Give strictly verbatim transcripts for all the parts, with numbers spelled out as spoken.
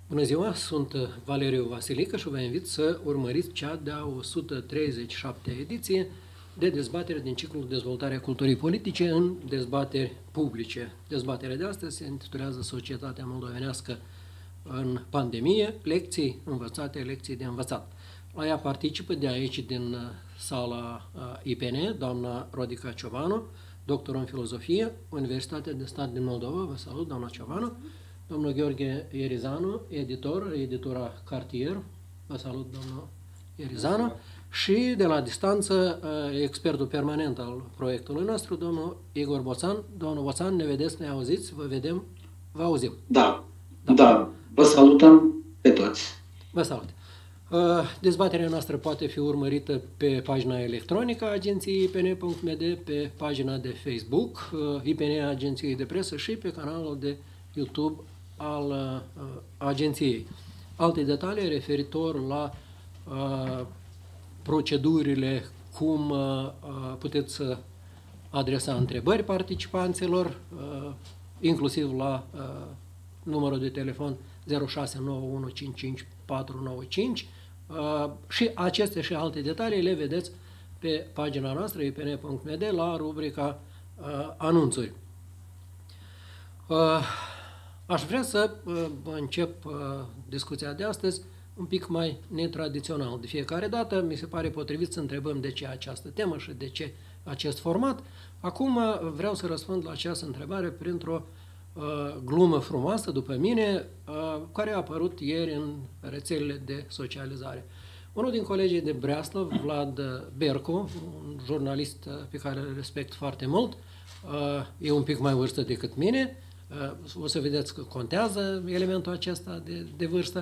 Bună ziua, sunt Valeriu Vasilică și vă invit să urmăriți cea de-a o sută treizeci și șaptea ediție de dezbatere din ciclul Dezvoltarea culturii politice în dezbateri publice. Dezbaterea de astăzi se intitulează Societatea moldovenească în pandemie, lecții învățate, lecții de învățat. La ea participă de aici, din sala I P N, doamna Rodica Ciovanu, doctor în filozofie, Universitatea de Stat din Moldova. Vă salut, doamna Ciovanu. Domnul Gheorghe Ierizanu, editor, editura Cartier. Vă salut, domnul Ierizanu. Și de la distanță, expertul permanent al proiectului nostru, domnul Igor Boțan. Domnul Boțan, ne vedeți, ne auziți, vă vedem, vă auzim. Da, da, da. Vă salutăm pe toți. Vă salut. Dezbaterea noastră poate fi urmărită pe pagina electronică a agenției I P N punct M D, pe pagina de Facebook I P N Agenției de Presă și pe canalul de YouTube al uh, agenției. Alte detalii referitor la uh, procedurile, cum uh, puteți să adresa întrebări participanților, uh, inclusiv la uh, numărul de telefon zero șase nouă unu cinci cinci patru nouă cinci, uh, și aceste și alte detalii le vedeți pe pagina noastră I P N punct M D la rubrica uh, anunțuri. Uh, Aș vrea să uh, încep uh, discuția de astăzi un pic mai netradițional. De fiecare dată mi se pare potrivit să întrebăm de ce această temă și de ce acest format. Acum uh, vreau să răspund la această întrebare printr-o uh, glumă frumoasă, după mine, uh, care a apărut ieri în rețelele de socializare. Unul din colegii de Breaslav, Vlad Bercu, un jurnalist uh, pe care îl respect foarte mult, uh, e un pic mai vârstă decât mine. O să vedeți că contează elementul acesta de, de vârstă.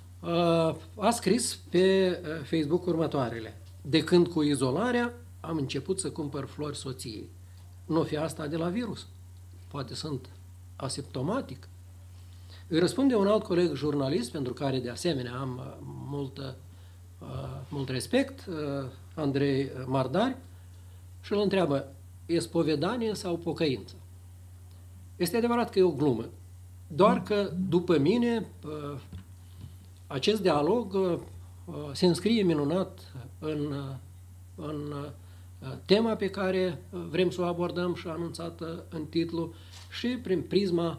A scris pe Facebook următoarele: de când cu izolarea am început să cumpăr flori soției. Nu fi asta de la virus? Poate sunt asimptomatic? Îi răspunde un alt coleg jurnalist, pentru care de asemenea am mult, mult respect, Andrei Mardari, și îl întreabă: e spovedanie sau pocăință? Este adevărat că e o glumă, doar că, după mine, acest dialog se înscrie minunat în, în tema pe care vrem să o abordăm și anunțată în titlu și prin prisma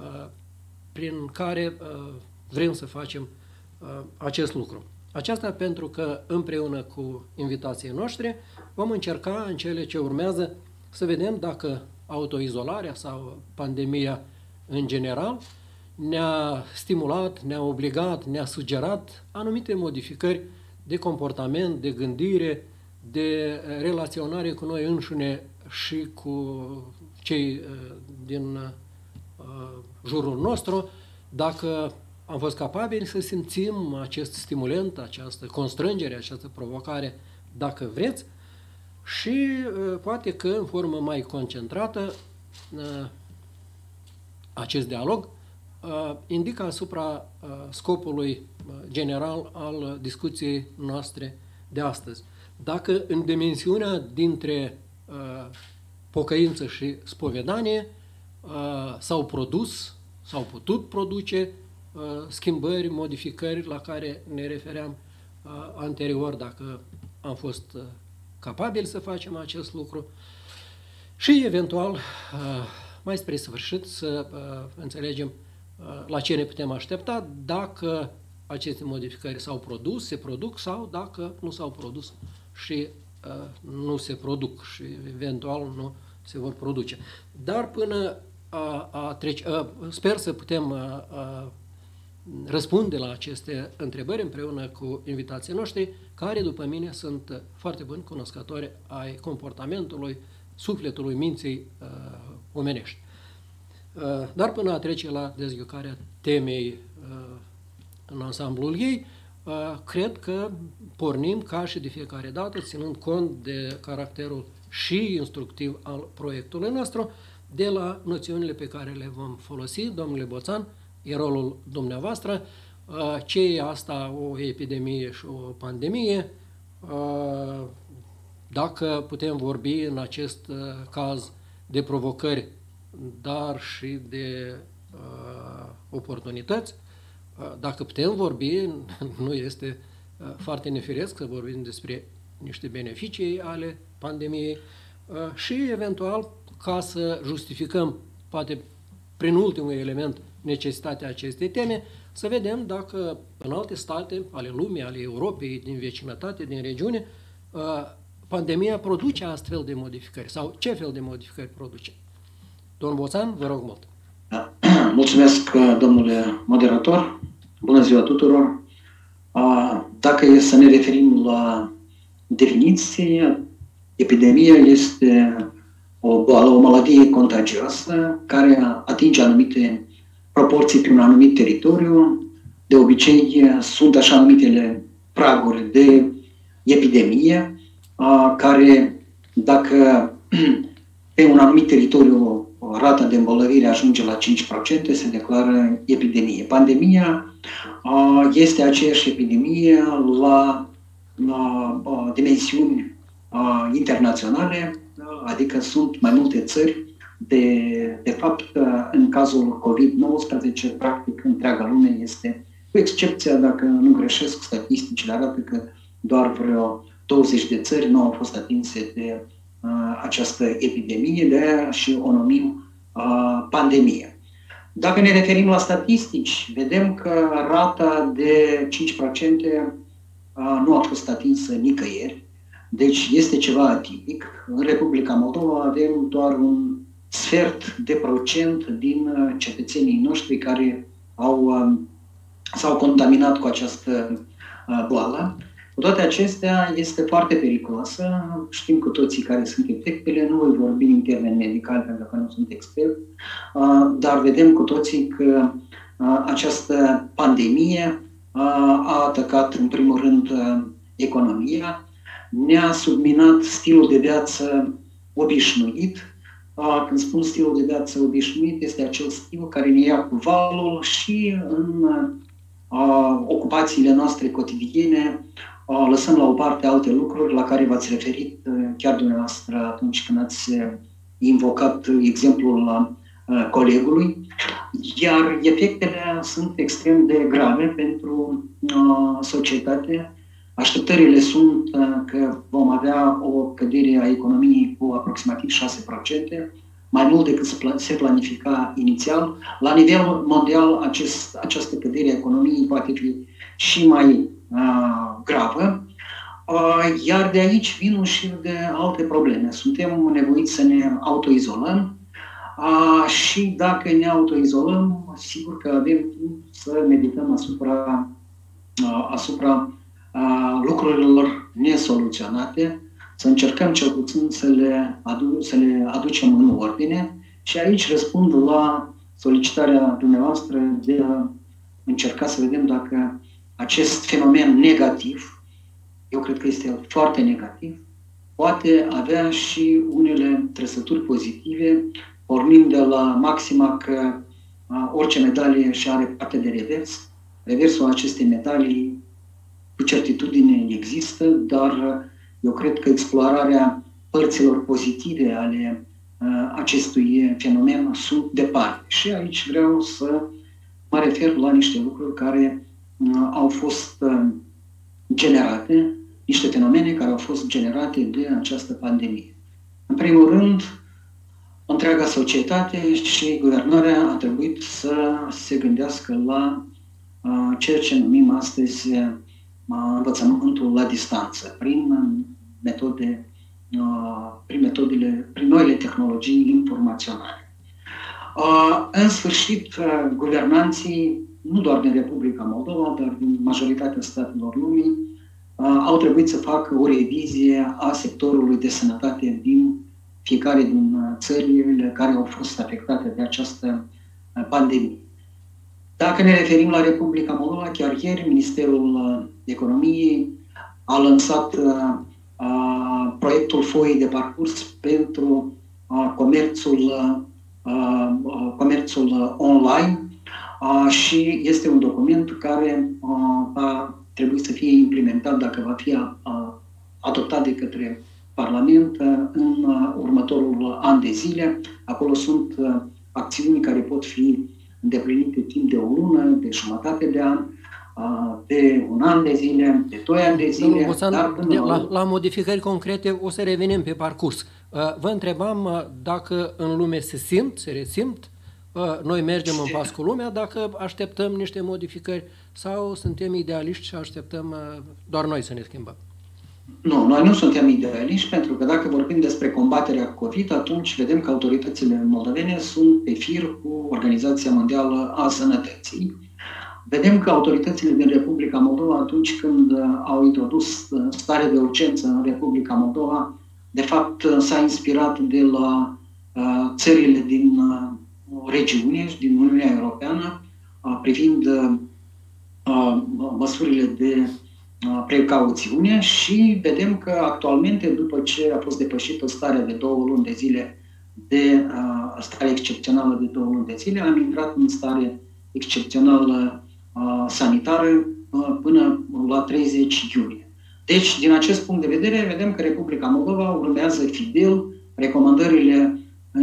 prin care vrem să facem acest lucru. Aceasta pentru că, împreună cu invitații noștri, vom încerca în cele ce urmează să vedem dacă autoizolarea sau pandemia în general ne-a stimulat, ne-a obligat, ne-a sugerat anumite modificări de comportament, de gândire, de relaționare cu noi înșine și cu cei din uh, jurul nostru, dacă am fost capabili să simțim acest stimulant, această constrângere, această provocare, dacă vreți, și uh, poate că în formă mai concentrată uh, acest dialog uh, indică asupra uh, scopului uh, general al discuției noastre de astăzi. Dacă în dimensiunea dintre uh, pocăință și spovedanie uh, s-au produs, s-au putut produce uh, schimbări, modificări la care ne refeream uh, anterior, dacă am fost uh, capabili să facem acest lucru și, eventual, mai spre sfârșit, să înțelegem la ce ne putem aștepta, dacă aceste modificări s-au produs, se produc, sau dacă nu s-au produs și nu se produc și, eventual, nu se vor produce. Dar până a, a trece, a, sper să putem a, a, răspunde la aceste întrebări împreună cu invitații noștri, care, după mine, sunt foarte buni cunoscători ai comportamentului, sufletului, minții uh, omenești. Uh, dar până a trece la dezghiocarea temei uh, în ansamblul ei, uh, cred că pornim, ca și de fiecare dată, ținând cont de caracterul și instructiv al proiectului nostru, de la noțiunile pe care le vom folosi. Domnule Boțan, e rolul dumneavoastră. Ce e asta, o epidemie și o pandemie? Dacă putem vorbi în acest caz de provocări, dar și de oportunități, Dacă putem vorbi, nu este foarte nefiresc să vorbim despre niște beneficii ale pandemiei și, eventual, ca să justificăm, poate prin ultimul element, necesitatea acestei teme, să vedem dacă în alte state ale lumii, ale Europei, din vecinătate, din regiune, pandemia produce astfel de modificări sau ce fel de modificări produce. Domnul Boțan, vă rog mult. Mulțumesc, domnule moderator. Bună ziua tuturor. Dacă e să ne referim la definiție, epidemia este o boală, o maladie contagioasă care atinge anumite proporții pe un anumit teritoriu. De obicei sunt așa numitele praguri de epidemie, care dacă pe un anumit teritoriu rata de îmbolnăvire ajunge la cinci la sută, se declară epidemie. Pandemia este aceeași epidemie la, la dimensiuni internaționale, adică sunt mai multe țări. De, de fapt, în cazul COVID nouăsprezece, practic, întreaga lume este, cu excepția, dacă nu greșesc, statisticile arată că doar vreo douăzeci de țări nu au fost atinse de uh, această epidemie, de aia și o numim uh, pandemie. Dacă ne referim la statistici, vedem că rata de cinci la sută uh, nu a fost atinsă nicăieri, deci este ceva atipic. În Republica Moldova avem doar un sfert de procent din cetățenii noștri care au, s-au contaminat cu această boală. Cu toate acestea, este foarte periculoasă. Știm cu toții care sunt efectele. Nu voi vorbi în termeni medicali pentru că nu sunt expert, dar vedem cu toții că această pandemie a atacat în primul rând economia, ne-a subminat stilul de viață obișnuit. Când spun stilul de viață obișnuit, este acel stil care ne ia cu valul și în uh, ocupațiile noastre cotidiene uh, lăsăm la o parte alte lucruri la care v-ați referit uh, chiar dumneavoastră atunci când ați invocat exemplul la, uh, colegului. Iar efectele sunt extrem de grave pentru uh, societate. Așteptările sunt că vom avea o cădere a economiei cu aproximativ șase la sută, mai mult decât se planifica inițial. La nivel mondial, acest, această cădere a economiei poate fi și mai uh, gravă, uh, iar de aici vin un șir de alte probleme. Suntem nevoiți să ne autoizolăm uh, și dacă ne autoizolăm, sigur că avem timp să medităm asupra, uh, asupra lucrurilor nesoluționate, să încercăm cel puțin să le, adu- să le aducem în ordine și aici răspund la solicitarea dumneavoastră de a încerca să vedem dacă acest fenomen negativ, eu cred că este foarte negativ, poate avea și unele trăsături pozitive, pornind de la maxima că a, orice medalie și are parte de revers. Reversul acestei medalii cu certitudine există, dar eu cred că explorarea părților pozitive ale uh, acestui fenomen sunt departe. Și aici vreau să mă refer la niște lucruri care uh, au fost uh, generate, niște fenomene care au fost generate de această pandemie. În primul rând, întreaga societate și guvernarea a trebuit să se gândească la uh, ceea ce numim astăzi învățământul la distanță, prin metode, prin metodele, prin noile tehnologii informaționale. În sfârșit, guvernanții, nu doar din Republica Moldova, dar din majoritatea statelor lumii, au trebuit să facă o revizie a sectorului de sănătate din fiecare din țările care au fost afectate de această pandemie. Dacă ne referim la Republica Moldova, chiar ieri Ministerul Economiei a lansat uh, uh, proiectul foii de parcurs pentru uh, comerțul, uh, uh, comerțul online uh, și este un document care uh, va trebui să fie implementat dacă va fi uh, adoptat de către Parlament uh, în uh, următorul an de zile. Acolo sunt uh, acțiuni care pot fi îndeplinite timp de o lună, de jumătate de an, de un an de zile, de doi ani de zile. Boțan, dar până de, la, la modificări concrete o să revenim pe parcurs. Vă întrebam dacă în lume se simt, se resimt, noi mergem în pas cu lumea, dacă așteptăm niște modificări sau suntem idealiști și așteptăm doar noi să ne schimbăm. Nu, noi nu suntem idealiști, pentru că dacă vorbim despre combaterea COVID, atunci vedem că autoritățile moldovene sunt pe fir cu Organizația Mondială a Sănătății. Vedem că autoritățile din Republica Moldova, atunci când au introdus stare de urgență în Republica Moldova, de fapt s-a inspirat de la uh, țările din uh, regiune și din Uniunea Europeană uh, privind uh, măsurile de uh, precauțiune și vedem că actualmente, după ce a fost depășită starea de două luni de zile, de uh, stare excepțională de două luni de zile, am intrat în stare excepțională sanitară până la treizeci iulie. Deci, din acest punct de vedere, vedem că Republica Moldova urmează fidel recomandările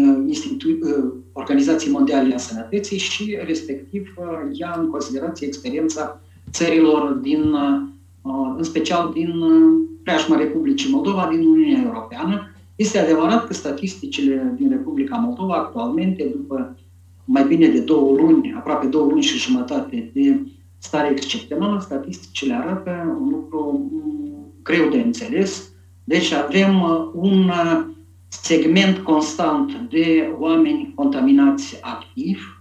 Organizației Mondiale a Sănătății și, respectiv, ia în considerație experiența țărilor din, în special din preajma Republicii Moldova, din Uniunea Europeană. Este adevărat că statisticile din Republica Moldova actualmente, după mai bine de două luni, aproape două luni și jumătate de stare excepțională, statisticile arată un lucru greu de înțeles. Deci avem un segment constant de oameni contaminați activ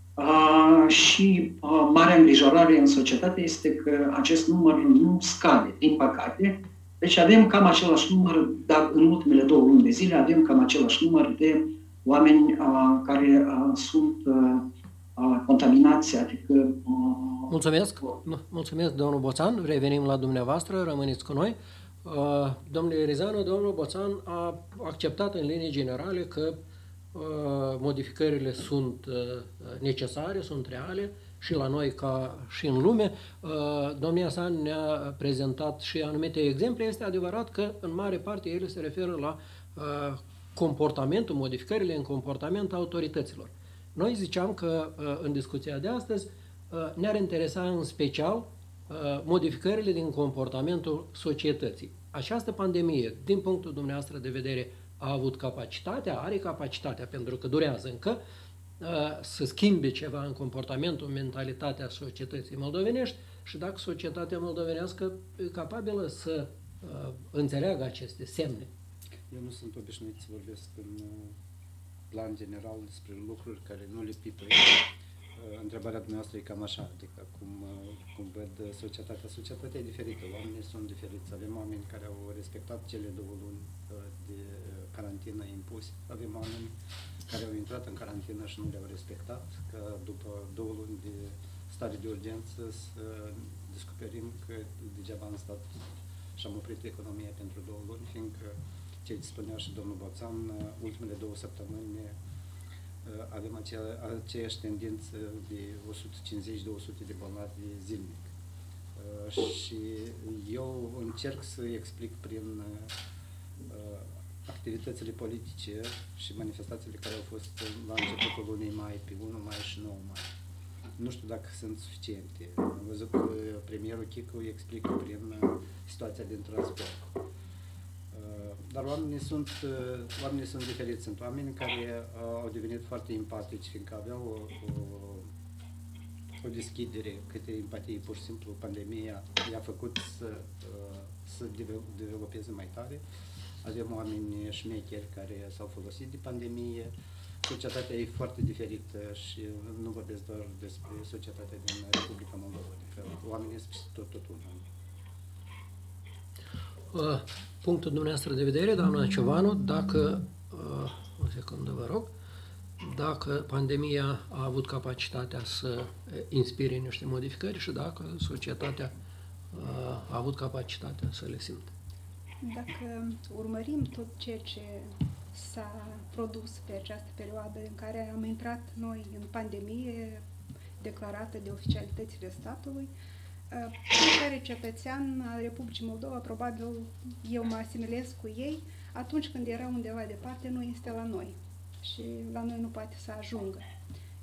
și marea îngrijorare în societate este că acest număr nu scade, din păcate. Deci avem cam același număr, dar în ultimele două luni de zile avem cam același număr de oameni uh, care uh, sunt uh, uh, contaminați, adică... Uh, Mulțumesc, mulțumesc, domnul Boțan, revenim la dumneavoastră, rămâneți cu noi. Uh, domnule Rizanu, domnul Boțan a acceptat în linii generale că uh, modificările sunt uh, necesare, sunt reale și la noi ca și în lume. Uh, domnia sa ne-a prezentat și anumite exemple. Este adevărat că în mare parte ele se referă la uh, comportamentul, modificările în comportament a autorităților. Noi ziceam că în discuția de astăzi ne-ar interesa în special modificările din comportamentul societății. Această pandemie, din punctul dumneavoastră de vedere, a avut capacitatea, are capacitatea, pentru că durează încă, să schimbe ceva în comportamentul, mentalitatea societății moldovenești și dacă societatea moldovenească e capabilă să înțeleagă aceste semne. Eu nu sunt obișnuit să vorbesc în plan general despre lucruri care nu le pipăi. Întrebarea dumneavoastră e cam așa, adică cum, cum văd societatea. Societatea e diferită, oamenii sunt diferiți. Avem oameni care au respectat cele două luni de carantină impuse. Avem oameni care au intrat în carantină și nu le-au respectat, că după două luni de stare de urgență să descoperim că degeaba am stat și am oprit economia pentru două luni, fiindcă ce spunea și domnul Boțan, ultimele două săptămâni avem acea, aceeași tendință de o sută cincizeci - două sute de bolnavi zilnic. Și eu încerc să explic prin activitățile politice și manifestațiile care au fost la începutul lunii mai, pe unu mai și nouă mai. Nu știu dacă sunt suficiente. Am văzut că premierul Chicu explică prin situația din transport. Dar oamenii sunt, oamenii sunt diferiți. Sunt oameni care au devenit foarte empatici, fiindcă aveau o, o, o deschidere, câte empatie, pur și simplu, pandemia i-a făcut să, să developeze mai tare. Avem oameni șmecheri care s-au folosit de pandemie. Societatea e foarte diferită și nu vorbesc doar despre societatea din Republica Moldova. Adică oamenii sunt tot, tot unul. Uh, punctul dumneavoastră de vedere, doamna Ciovanu, dacă, uh, o secundă vă rog, dacă pandemia a avut capacitatea să inspire niște modificări și dacă societatea uh, a avut capacitatea să le simtă. Dacă urmărim tot ceea ce s-a produs pe această perioadă în care am intrat noi în pandemie declarată de oficialitățile statului, fiecare cetățean al Republicii Moldova, probabil eu mă asimilez cu ei, atunci când era undeva departe, nu este la noi și la noi nu poate să ajungă.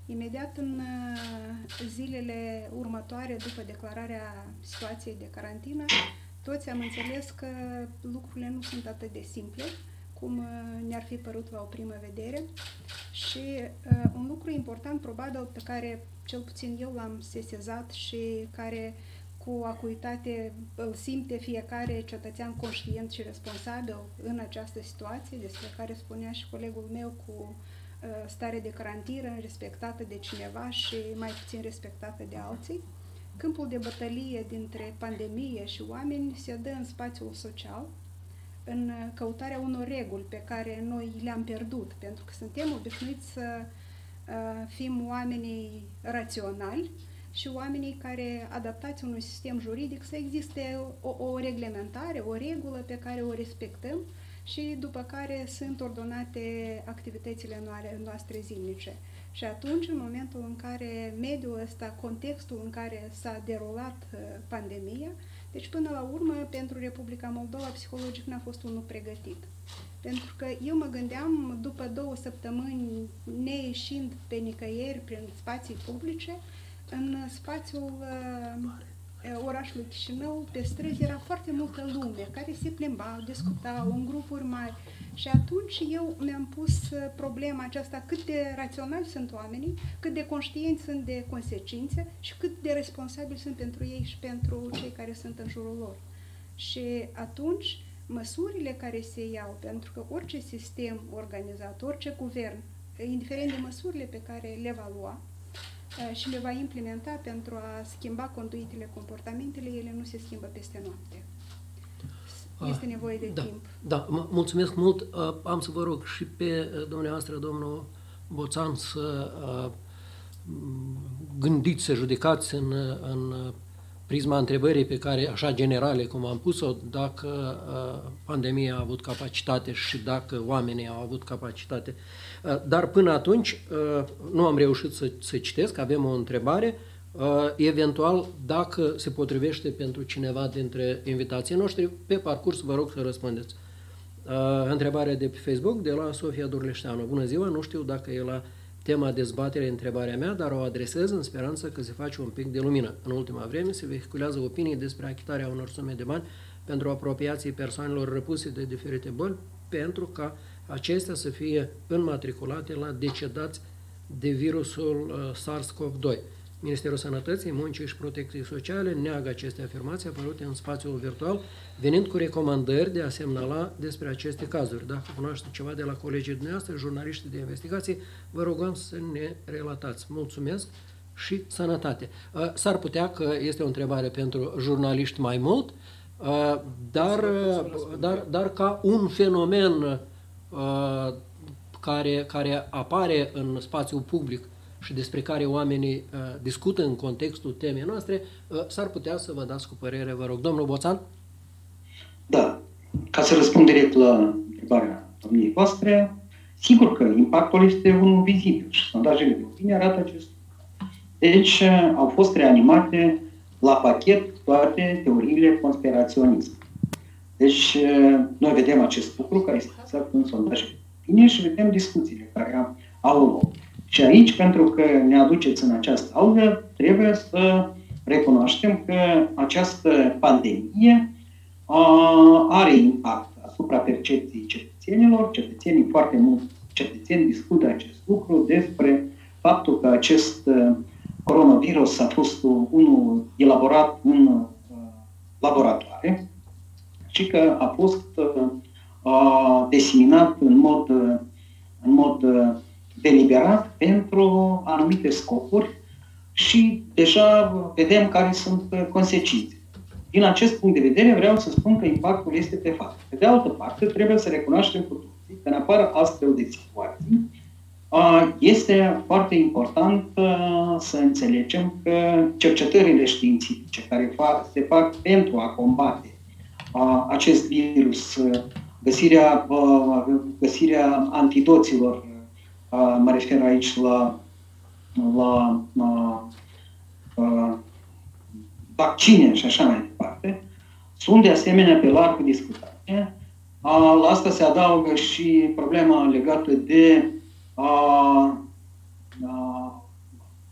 Imediat în zilele următoare, după declararea situației de carantină, toți am înțeles că lucrurile nu sunt atât de simple cum ne-ar fi părut la o primă vedere și uh, un lucru important probabil pe care cel puțin eu l-am sesizat și care cu acuitate îl simte fiecare cetățean conștient și responsabil în această situație, despre care spunea și colegul meu cu uh, stare de carantină respectată de cineva și mai puțin respectată de alții. Câmpul de bătălie dintre pandemie și oameni se dă în spațiul social, în căutarea unor reguli pe care noi le-am pierdut, pentru că suntem obișnuiți să uh, fim oamenii raționali și oamenii care, adaptați unui sistem juridic, să existe o, o reglementare, o regulă pe care o respectăm și după care sunt ordonate activitățile noastre zilnice. Și atunci, în momentul în care mediul ăsta, contextul în care s-a derulat uh, pandemia, deci până la urmă, pentru Republica Moldova, psihologic n-a fost unul pregătit. Pentru că eu mă gândeam, după două săptămâni, neieșind pe nicăieri prin spații publice, în spațiul uh, orașului Chișinău, pe străzi, era foarte multă lume care se plimbau, discutau în grupuri mari. Și atunci eu mi-am pus problema aceasta, cât de raționali sunt oamenii, cât de conștienți sunt de consecințe și cât de responsabili sunt pentru ei și pentru cei care sunt în jurul lor. Și atunci, măsurile care se iau, pentru că orice sistem organizat, orice guvern, indiferent de măsurile pe care le va lua și le va implementa pentru a schimba conduitele, comportamentele, ele nu se schimbă peste noapte. Este nevoie de da, timp. Da, mulțumesc mult. Am să vă rog și pe dumneavoastră, domnul Boțan, să gândiți, să judecați în, în prisma întrebării pe care, așa generale, cum am pus-o, dacă pandemia a avut capacitate și dacă oamenii au avut capacitate. Dar până atunci nu am reușit să, să citesc, avem o întrebare. Eventual, dacă se potrivește pentru cineva dintre invitații noștri, pe parcurs vă rog să răspundeți. Întrebarea de pe Facebook, de la Sofia Durleșteanu. Bună ziua, nu știu dacă e la tema dezbatere întrebarea mea, dar o adresez în speranță că se face un pic de lumină. În ultima vreme se vehiculează opinii despre achitarea unor sume de bani pentru apropiații persoanelor răpuse de diferite boli, pentru ca acestea să fie înmatriculate la decedați de virusul SARS-CoV doi. Ministerul Sănătății, Muncii și Protecției Sociale neagă aceste afirmații apărute în spațiul virtual, venind cu recomandări de a semnala despre aceste cazuri. Dacă cunoaște ceva de la colegii dumneavoastră, jurnaliștii de investigații, vă rugăm să ne relatați. Mulțumesc și sănătate. S-ar putea că este o întrebare pentru jurnaliști mai mult, dar, dar, dar ca un fenomen care, care apare în spațiul public și despre care oamenii uh, discută în contextul temei noastre, uh, s-ar putea să vă dați cu părere, vă rog. Domnul Boțan? Da. Ca să răspund direct la întrebarea domniei voastre, sigur că impactul este unul vizibil și sondajele de opinie arată acest lucru. Deci uh, au fost reanimate la pachet toate teoriile conspiraționism. Deci uh, noi vedem acest lucru care este exact în sondajele de opinie și vedem discuțiile care au loc. Și aici, pentru că ne aduceți în această aulă, trebuie să recunoaștem că această pandemie a, are impact asupra percepției cetățenilor. Cetățenii, foarte mulți cetățeni discută acest lucru despre faptul că acest coronavirus a fost unul elaborat în uh, laboratoare și că a fost uh, diseminat în mod, în mod uh, deliberat pentru anumite scopuri și deja vedem care sunt consecințe. Din acest punct de vedere vreau să spun că impactul este pe fapt. Pe de altă parte, trebuie să recunoaștem cu toții că în afară astfel de situații, este foarte important să înțelegem că cercetările științifice care se fac pentru a combate acest virus, găsirea, găsirea antidoților, mă refer aici la, la, la uh, vaccine și așa mai departe, sunt de asemenea pe larg discutate. Uh, la asta se adaugă și problema legată de uh, uh,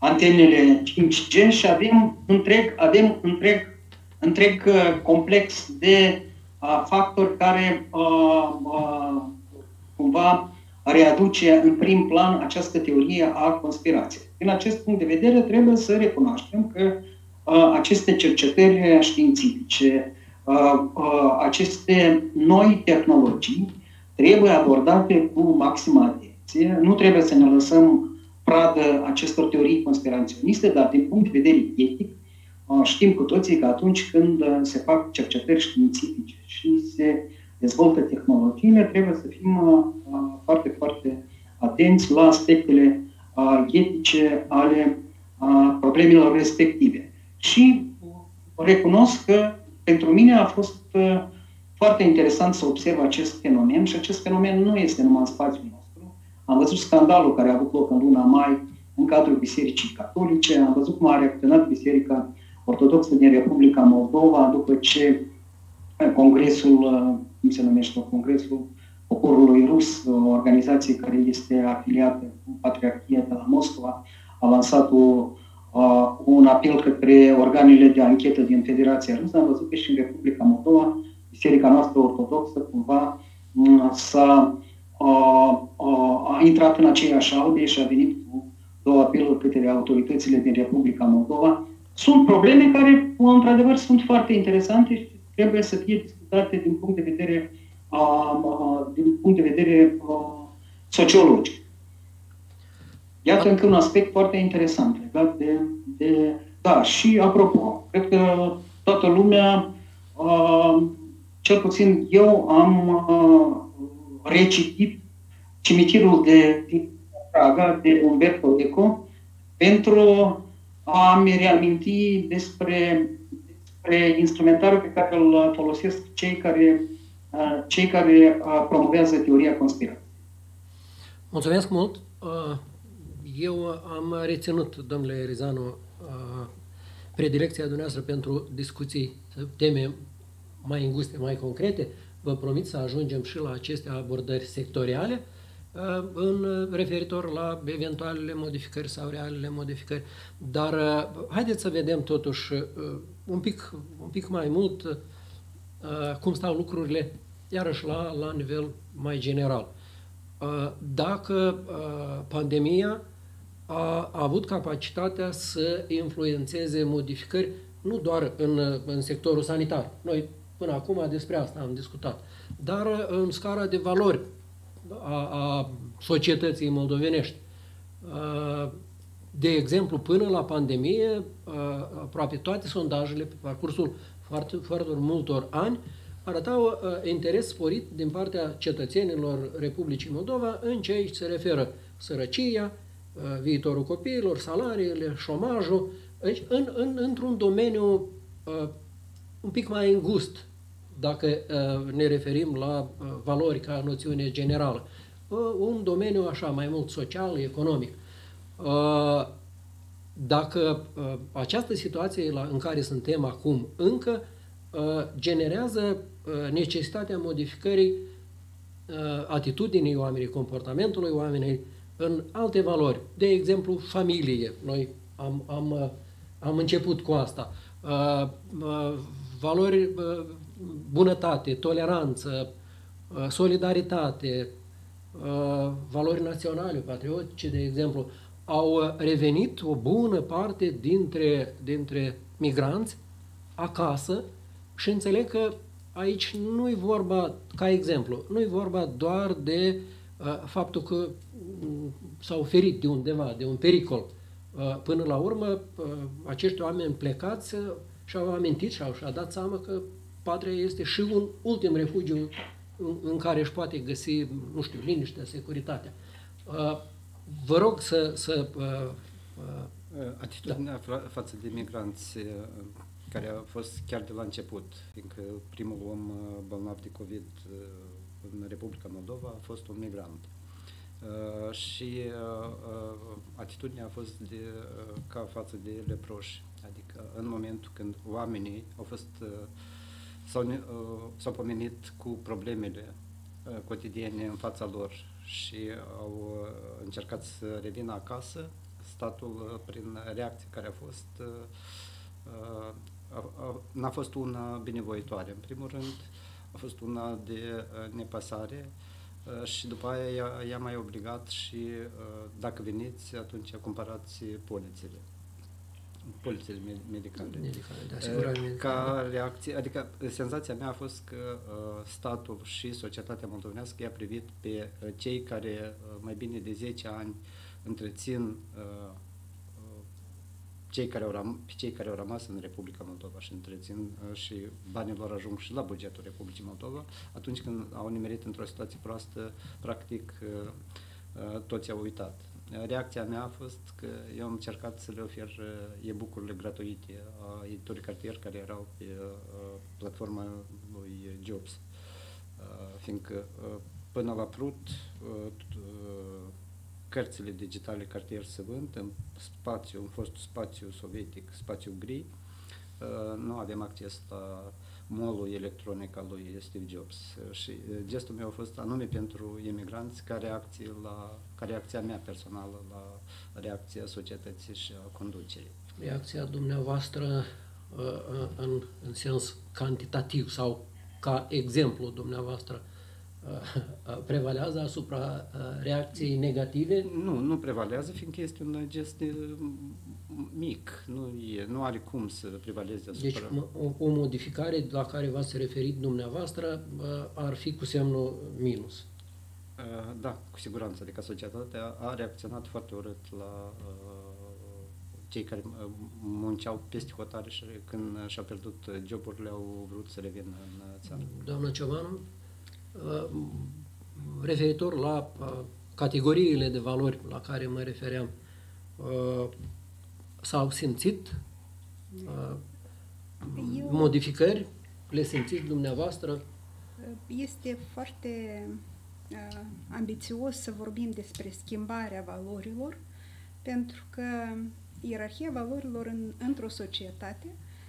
antenele cinci G și avem întreg, avem întreg, întreg complex de uh, factori care uh, uh, cumva readuce în prim plan această teorie a conspirației. Din acest punct de vedere, trebuie să recunoaștem că uh, aceste cercetări științifice, uh, uh, aceste noi tehnologii trebuie abordate cu maximă atenție. Nu trebuie să ne lăsăm pradă acestor teorii conspiraționiste, dar din punct de vedere etic, uh, știm cu toții că atunci când uh, se fac cercetări științifice și se dezvoltă tehnologiile, trebuie să fim uh, foarte, foarte atenți la aspectele uh, etice ale uh, problemelor respective. Și recunosc că pentru mine a fost uh, foarte interesant să observ acest fenomen și acest fenomen nu este numai în spațiul nostru. Am văzut scandalul care a avut loc în luna mai în cadrul Bisericii Catolice, am văzut cum a reacționat Biserica Ortodoxă din Republica Moldova după ce Congresul, cum se numește, Congresul Poporului Rus, o organizație care este afiliată cu Patriarhia de la Moscova, a lansat o, uh, un apel către organele de anchetă din Federația Rusă. Am văzut că și în Republica Moldova, Biserica noastră ortodoxă, cumva, s-a, uh, uh, a intrat în aceeași albie și a venit cu două apeluri către autoritățile din Republica Moldova. Sunt probleme care, într-adevăr, sunt foarte interesante și trebuie să fie discutate din punct de vedere, uh, uh, din punct de vedere uh, sociologic. Iată încă un aspect foarte interesant legat de, de... Da, și apropo, cred că toată lumea, uh, cel puțin eu, am uh, recitit Cimitirul de Praga de Umberto Eco pentru a-mi reaminti despre, despre instrumentarul pe care îl folosesc cei care, uh, cei care uh, promovează teoria conspirației. Mulțumesc mult! Uh... Eu am reținut, domnule Rizanu, predilecția dumneavoastră pentru discuții, teme mai înguste, mai concrete. Vă promit să ajungem și la aceste abordări sectoriale în referitor la eventualele modificări sau realele modificări. Dar haideți să vedem totuși un pic, un pic mai mult cum stau lucrurile, iarăși la, la nivel mai general. Dacă pandemia a avut capacitatea să influențeze modificări nu doar în, în sectorul sanitar. Noi până acum despre asta am discutat, dar în scara de valori a, a societății moldovenești. De exemplu, până la pandemie, aproape toate sondajele pe parcursul foarte, foarte multor ani arătau interes sporit din partea cetățenilor Republicii Moldova în ce se referă sărăcia, viitorul copiilor, salariile, șomajul, deci în, în, într-un domeniu uh, un pic mai îngust, dacă uh, ne referim la uh, valori ca noțiune generală. Uh, un domeniu așa mai mult social, economic. Uh, dacă uh, această situație la, în care suntem acum încă uh, generează uh, necesitatea modificării uh, atitudinii oamenilor, comportamentului oamenilor, în alte valori, de exemplu, familie. Noi am, am, am început cu asta. Uh, uh, valori, uh, bunătate, toleranță, uh, solidaritate, uh, valori naționale, patriotice, de exemplu, au revenit o bună parte dintre, dintre migranți acasă și înțeleg că aici nu-i vorba, ca exemplu, nu-i vorba doar de uh, faptul că s-au ferit de undeva, de un pericol. Până la urmă, acești oameni plecați și-au amintit și-au și-au dat seama că patria este și un ultim refugiu în care își poate găsi, nu știu, liniștea, securitatea. Vă rog să... să Atitudinea da. față de migranți care a fost chiar de la început, fiindcă primul om bolnav de COVID în Republica Moldova a fost un migrant. Uh, și uh, uh, atitudinea a fost de, uh, ca față de leproși, adică în momentul când oamenii au fost uh, s-au, uh, s-au pomenit cu problemele uh, cotidiene în fața lor și au uh, încercat să revină acasă, statul, prin reacția care a fost, n-a fost una binevoitoare. În primul rând, a fost una de nepasare și după aia i-a mai obligat și dacă veniți, atunci cumpărați polițele. Polițele medicale. Medicale, de asigurare medicală. Ca reacție, adică senzația mea a fost că uh, statul și societatea moldovenească i-a privit pe uh, cei care uh, mai bine de zece ani întrețin uh, uh, cei care au ram- pe cei care au rămas în Republica Moldova și întrețin uh, și banii lor ajung și la bugetul Republicii Moldova, atunci când au nimerit într-o situație proastă, practic uh, uh, toți au uitat. Reacția mea a fost că eu am încercat să le ofer e-book-urile gratuite a editorii cartier care erau pe uh, platforma lui Jobs. Uh, fiindcă uh, până la Prut uh, uh, cărțile digitale cartier se vând în spațiu, în fostul spațiu sovietic, spațiu gri. Uh, nu avem acces la mall-ul electronic al lui Steve Jobs și gestul meu a fost anume pentru imigranți ca reacție la, ca reacția mea personală la reacția societății și a conducerii. Reacția dumneavoastră în, în sens cantitativ sau ca exemplu dumneavoastră prevalează asupra reacției negative? Nu, nu prevalează, fiindcă este un gest mic, nu, e, nu are cum să prevaleze asupra... Deci o, o modificare la care v-ați referit dumneavoastră ar fi cu semnul minus. Da, cu siguranță, adică societatea a reacționat foarte urât la cei care munceau peste hotare și când și-au pierdut joburile au vrut să revină în țară. Doamna Ciobanu, referitor la categoriile de valori la care mă refeream, s-au simțit Eu... modificări? Le simțiți dumneavoastră? Este foarte uh, ambițios să vorbim despre schimbarea valorilor, pentru că ierarhia valorilor în, într-o societate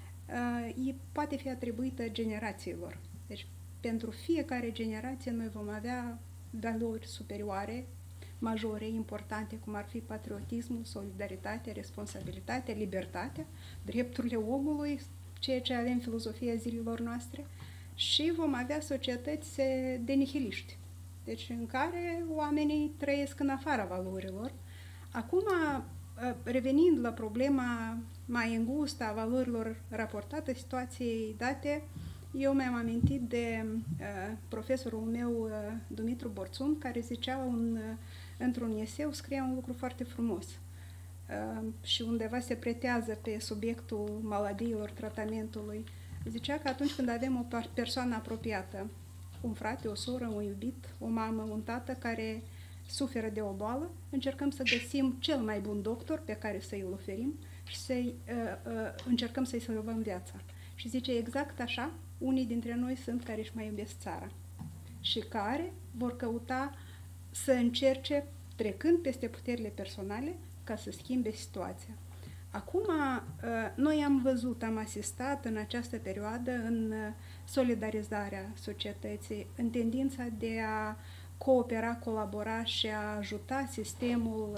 uh, poate fi atribuită generațiilor. Deci, pentru fiecare generație noi vom avea valori superioare, majore, importante, cum ar fi patriotismul, solidaritatea, responsabilitatea, libertatea, drepturile omului, ceea ce avem filozofia zilelor noastre, și vom avea societăți de nihiliști, deci în care oamenii trăiesc în afara valorilor. Acum, revenind la problema mai îngustă a valorilor raportate situației date, eu mi-am amintit de uh, profesorul meu, uh, Dumitru Borțun, care zicea un, uh, într-un eseu, scria un lucru foarte frumos uh, și undeva se pretează pe subiectul maladiilor, tratamentului. Zicea că atunci când avem o persoană apropiată, un frate, o soră, un iubit, o mamă, un tată care suferă de o boală, încercăm să găsim cel mai bun doctor pe care să-i oferim și să-i, uh, uh, încercăm să-i salvăm viața. Și zice exact așa, unii dintre noi sunt care își mai iubesc țara și care vor căuta să încerce, trecând peste puterile personale, ca să schimbe situația. Acum, noi am văzut, am asistat în această perioadă în solidarizarea societății, în tendința de a coopera, colabora și a ajuta sistemul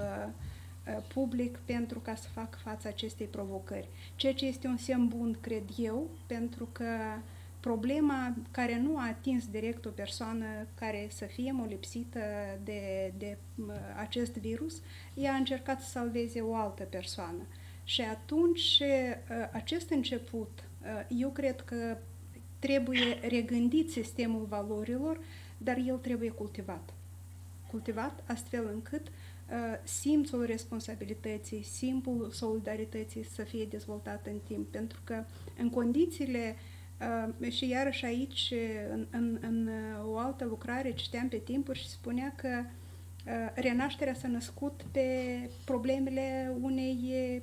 public pentru ca să facă față acestei provocări. Ceea ce este un semn bun, cred eu, pentru că problema care nu a atins direct o persoană care să fie molipsită de, de acest virus, ea a încercat să salveze o altă persoană. Și atunci, acest început, eu cred că trebuie regândit sistemul valorilor, dar el trebuie cultivat. Cultivat astfel încât simțul responsabilității, simțul solidarității să fie dezvoltat în timp, pentru că în condițiile, și iarăși aici, în, în, în o altă lucrare, citeam pe timpuri și spunea că renașterea s-a născut pe problemele unei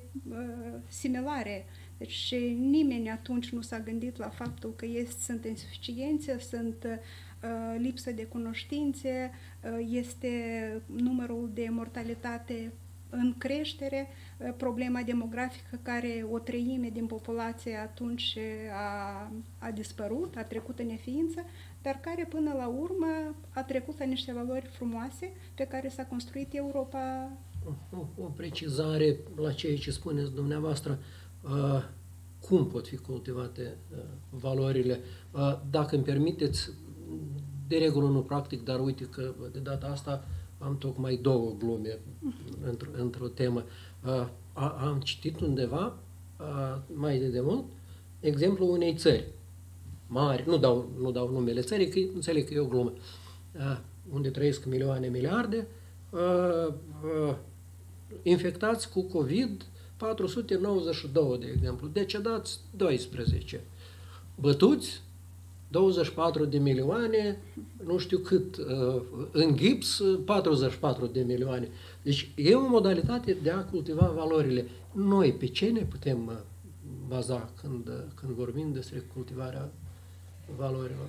similare. Deci nimeni atunci nu s-a gândit la faptul că este, sunt insuficiențe, sunt uh, lipsă de cunoștințe, uh, este numărul de mortalitate în creștere, uh, problema demografică care o treime din populație atunci a, a dispărut, a trecut în neființă, dar care până la urmă a trecut la niște valori frumoase pe care s-a construit Europa o, o precizare la ceea ce spuneți dumneavoastră. Uh, cum pot fi cultivate uh, valorile? Uh, dacă îmi permiteți, de regulă nu practic, dar uite că de data asta am tocmai două glume într-o, într-o temă. Uh, a, am citit undeva, uh, mai de demult, exemplul unei țări mari, nu dau, nu dau numele țării, că înțeleg că e o glumă, uh, unde trăiesc milioane, miliarde, uh, uh, infectați cu COVID patru sute nouăzeci și doi, de exemplu, decedați doisprezece, bătuți douăzeci și patru de milioane, nu știu cât, în gips patruzeci și patru de milioane. Deci e o modalitate de a cultiva valorile. Noi pe ce ne putem baza când, când vorbim despre cultivarea valorilor?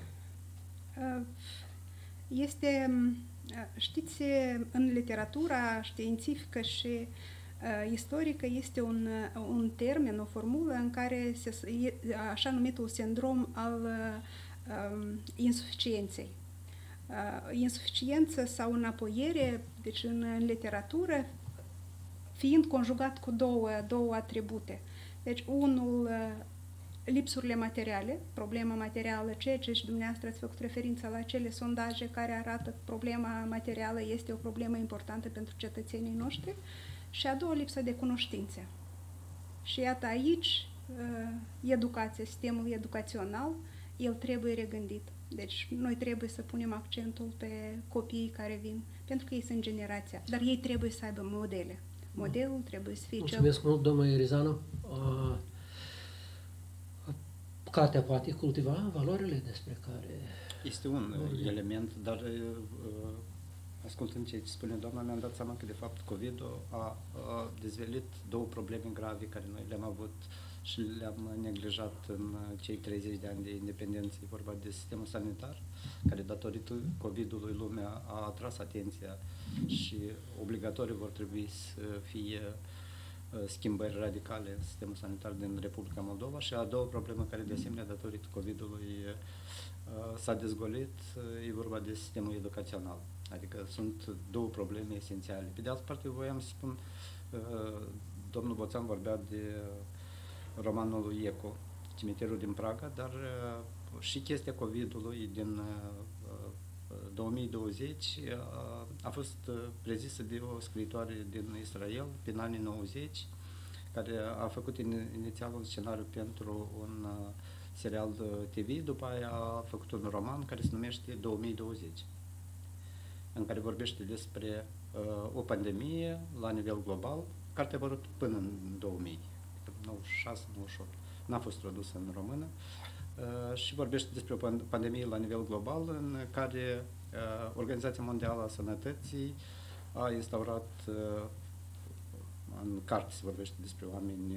Este, știți, în literatura științifică și istorică este un, un termen, o formulă în care se, așa numitul sindrom al um, insuficienței. Uh, insuficiență sau înapoiere, deci în, în literatură, fiind conjugat cu două, două atribute. Deci unul, uh, lipsurile materiale, problema materială, ceea ce și dumneavoastră ați făcut referință la acele sondaje care arată că problema materială este o problemă importantă pentru cetățenii noștri, și a doua, lipsa de cunoștințe. Și iată aici, educația, sistemul educațional, el trebuie regândit. Deci noi trebuie să punem accentul pe copiii care vin, pentru că ei sunt generația, dar ei trebuie să aibă modele. Modelul trebuie să fie cel... Mulțumesc mult, domnul Erizanu. Cartea poate cultiva valorile despre care... Este un element, dar ascultând ce spune doamna, mi-am dat seama că, de fapt, COVID-ul a, a dezvelit două probleme grave care noi le-am avut și le-am neglijat în cei treizeci de ani de independență. E vorba de sistemul sanitar, care, datorită COVID-ului, lumea a atras atenția și obligatoriu vor trebui să fie schimbări radicale în sistemul sanitar din Republica Moldova. Și a doua problemă care, de asemenea, datorită COVID-ului, s-a dezgolit, e vorba de sistemul educațional. Adică sunt două probleme esențiale. Pe de altă parte, voiam să spun, domnul Boțan vorbea de romanul lui Eco, Cimitirul din Praga, dar și chestia COVID-ului din două mii douăzeci a fost prezisă de o scriitoare din Israel, prin anii nouăzeci, care a făcut inițial un scenariu pentru un serial T V, după aia a făcut un roman care se numește două mii douăzeci, în care vorbește despre uh, o pandemie la nivel global. Cartea a apărut până în două mii, nouăzeci și șase nouăzeci și opt, n-a fost tradusă în română, uh, și vorbește despre o pandemie la nivel global în care uh, Organizația Mondială a Sănătății a instaurat, uh, în carte se vorbește despre oameni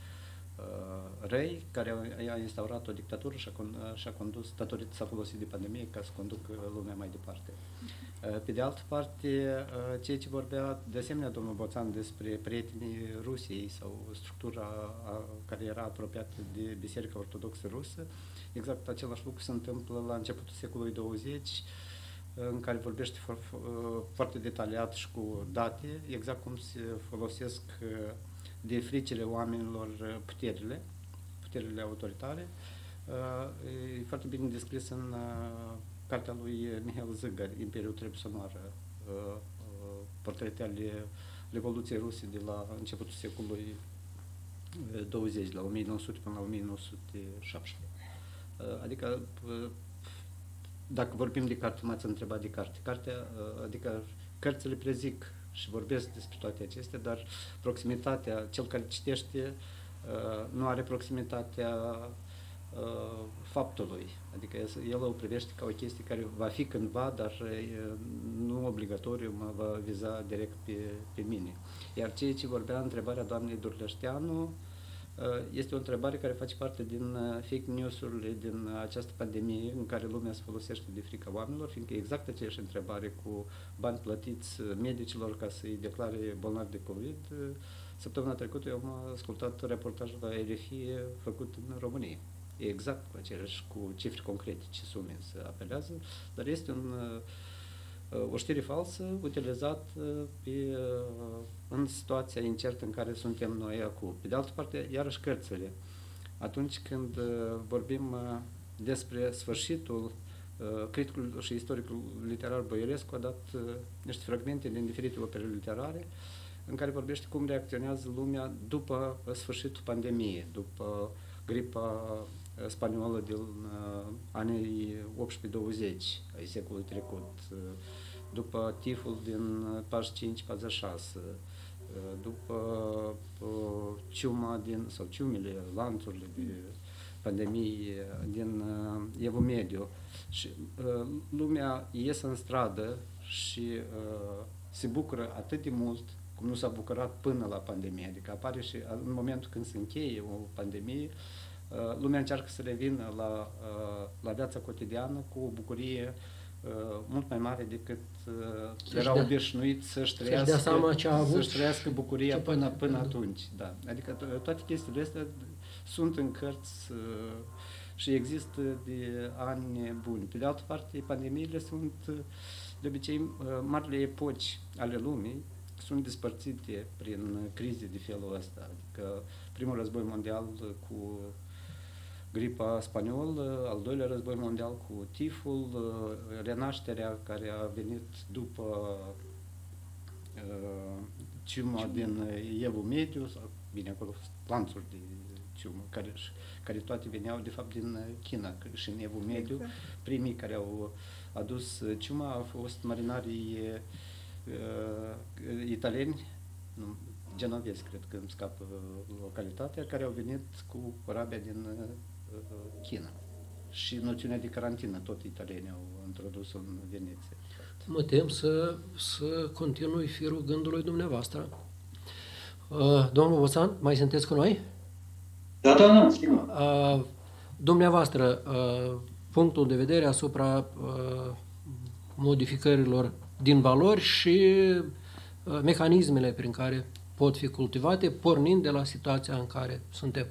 uh, răi, care a instaurat o dictatură și a, și a condus, datorită s-a folosit de pandemie ca să conducă lumea mai departe. Pe de altă parte, ceea ce vorbea de asemenea domnul Boțan despre prietenii Rusiei sau structura care era apropiată de Biserica Ortodoxă Rusă, exact același lucru se întâmplă la începutul secolului douăzeci, în care vorbește foarte detaliat și cu date, exact cum se folosesc de fricile oamenilor puterile, puterile autoritare. E foarte bine descris în cartea lui Mihail Zâgar, Imperiul trebuie să moară, portrete ale Revoluției Ruse de la începutul secolului douăzeci, la o mie nouă sute până la o mie nouă sute șaptesprezece. Adică, dacă vorbim de carte, m-ați întrebat de carte. Cartea, adică cărțile prezic și vorbesc despre toate acestea, dar proximitatea, cel care citește nu are proximitatea faptului, adică el o privește ca o chestie care va fi cândva, dar nu obligatoriu mă va viza direct pe, pe mine. Iar ceea ce vorbea întrebarea doamnei Durleșteanu este o întrebare care face parte din fake news-urile din această pandemie în care lumea se folosește de frica oamenilor, fiindcă exact aceeași întrebare cu bani plătiți medicilor ca să-i declare bolnavi de COVID. Săptămâna trecută eu am ascultat reportajul la R F I făcut în România. E exact cu aceleași, cu cifre concrete ce sume se apelează, dar este un, o știre falsă utilizată pe, în situația incertă în care suntem noi acum. Pe de altă parte, iarăși cărțile. Atunci când vorbim despre sfârșitul, criticul și istoricul literar Boierescu a dat niște fragmente din diferite opere literare în care vorbește cum reacționează lumea după sfârșitul pandemiei, după gripa spaniolă din anii optsprezece douăzeci ai secolului trecut, după tiful din patruzeci și cinci patruzeci și șase, după ciuma din, sau ciumile, lanțurile de pandemie din Evul Mediu. Și lumea iese în stradă și se bucură atât de mult cum nu s-a bucurat până la pandemie. Adică apare și în momentul când se încheie o pandemie, lumea încearcă să revină la, la viața cotidiană cu o bucurie mult mai mare decât era obișnuit să-și trăiască, să-și trăiască bucuria până, până atunci. Da. Adică toate chestiile astea sunt în cărți și există de ani buni. Pe de altă parte, pandemiile sunt de obicei marile epoci ale lumii, sunt despărțite prin crize de felul ăsta. Adică primul război mondial cu gripa spaniolă, al doilea război mondial cu tiful, renașterea care a venit după uh, ciuma din Evul Mediu, sau bine acolo lanțuri de ciumă, care, care toate veneau de fapt din China și în Evul Mediu. Exact. Primii care au adus ciuma au fost marinarii uh, italieni, nu, genovezi, cred că îmi scapă localitatea, care au venit cu corabia din uh, China. Și noțiunea de carantină, tot italienii au introdus în Veneția. Mă tem să, să continui firul gândului dumneavoastră. Uh, domnul Boțan, mai sunteți cu noi? Da, da, da, sigur. Uh, dumneavoastră, uh, punctul de vedere asupra uh, modificărilor din valori și uh, mecanismele prin care pot fi cultivate, pornind de la situația în care suntem.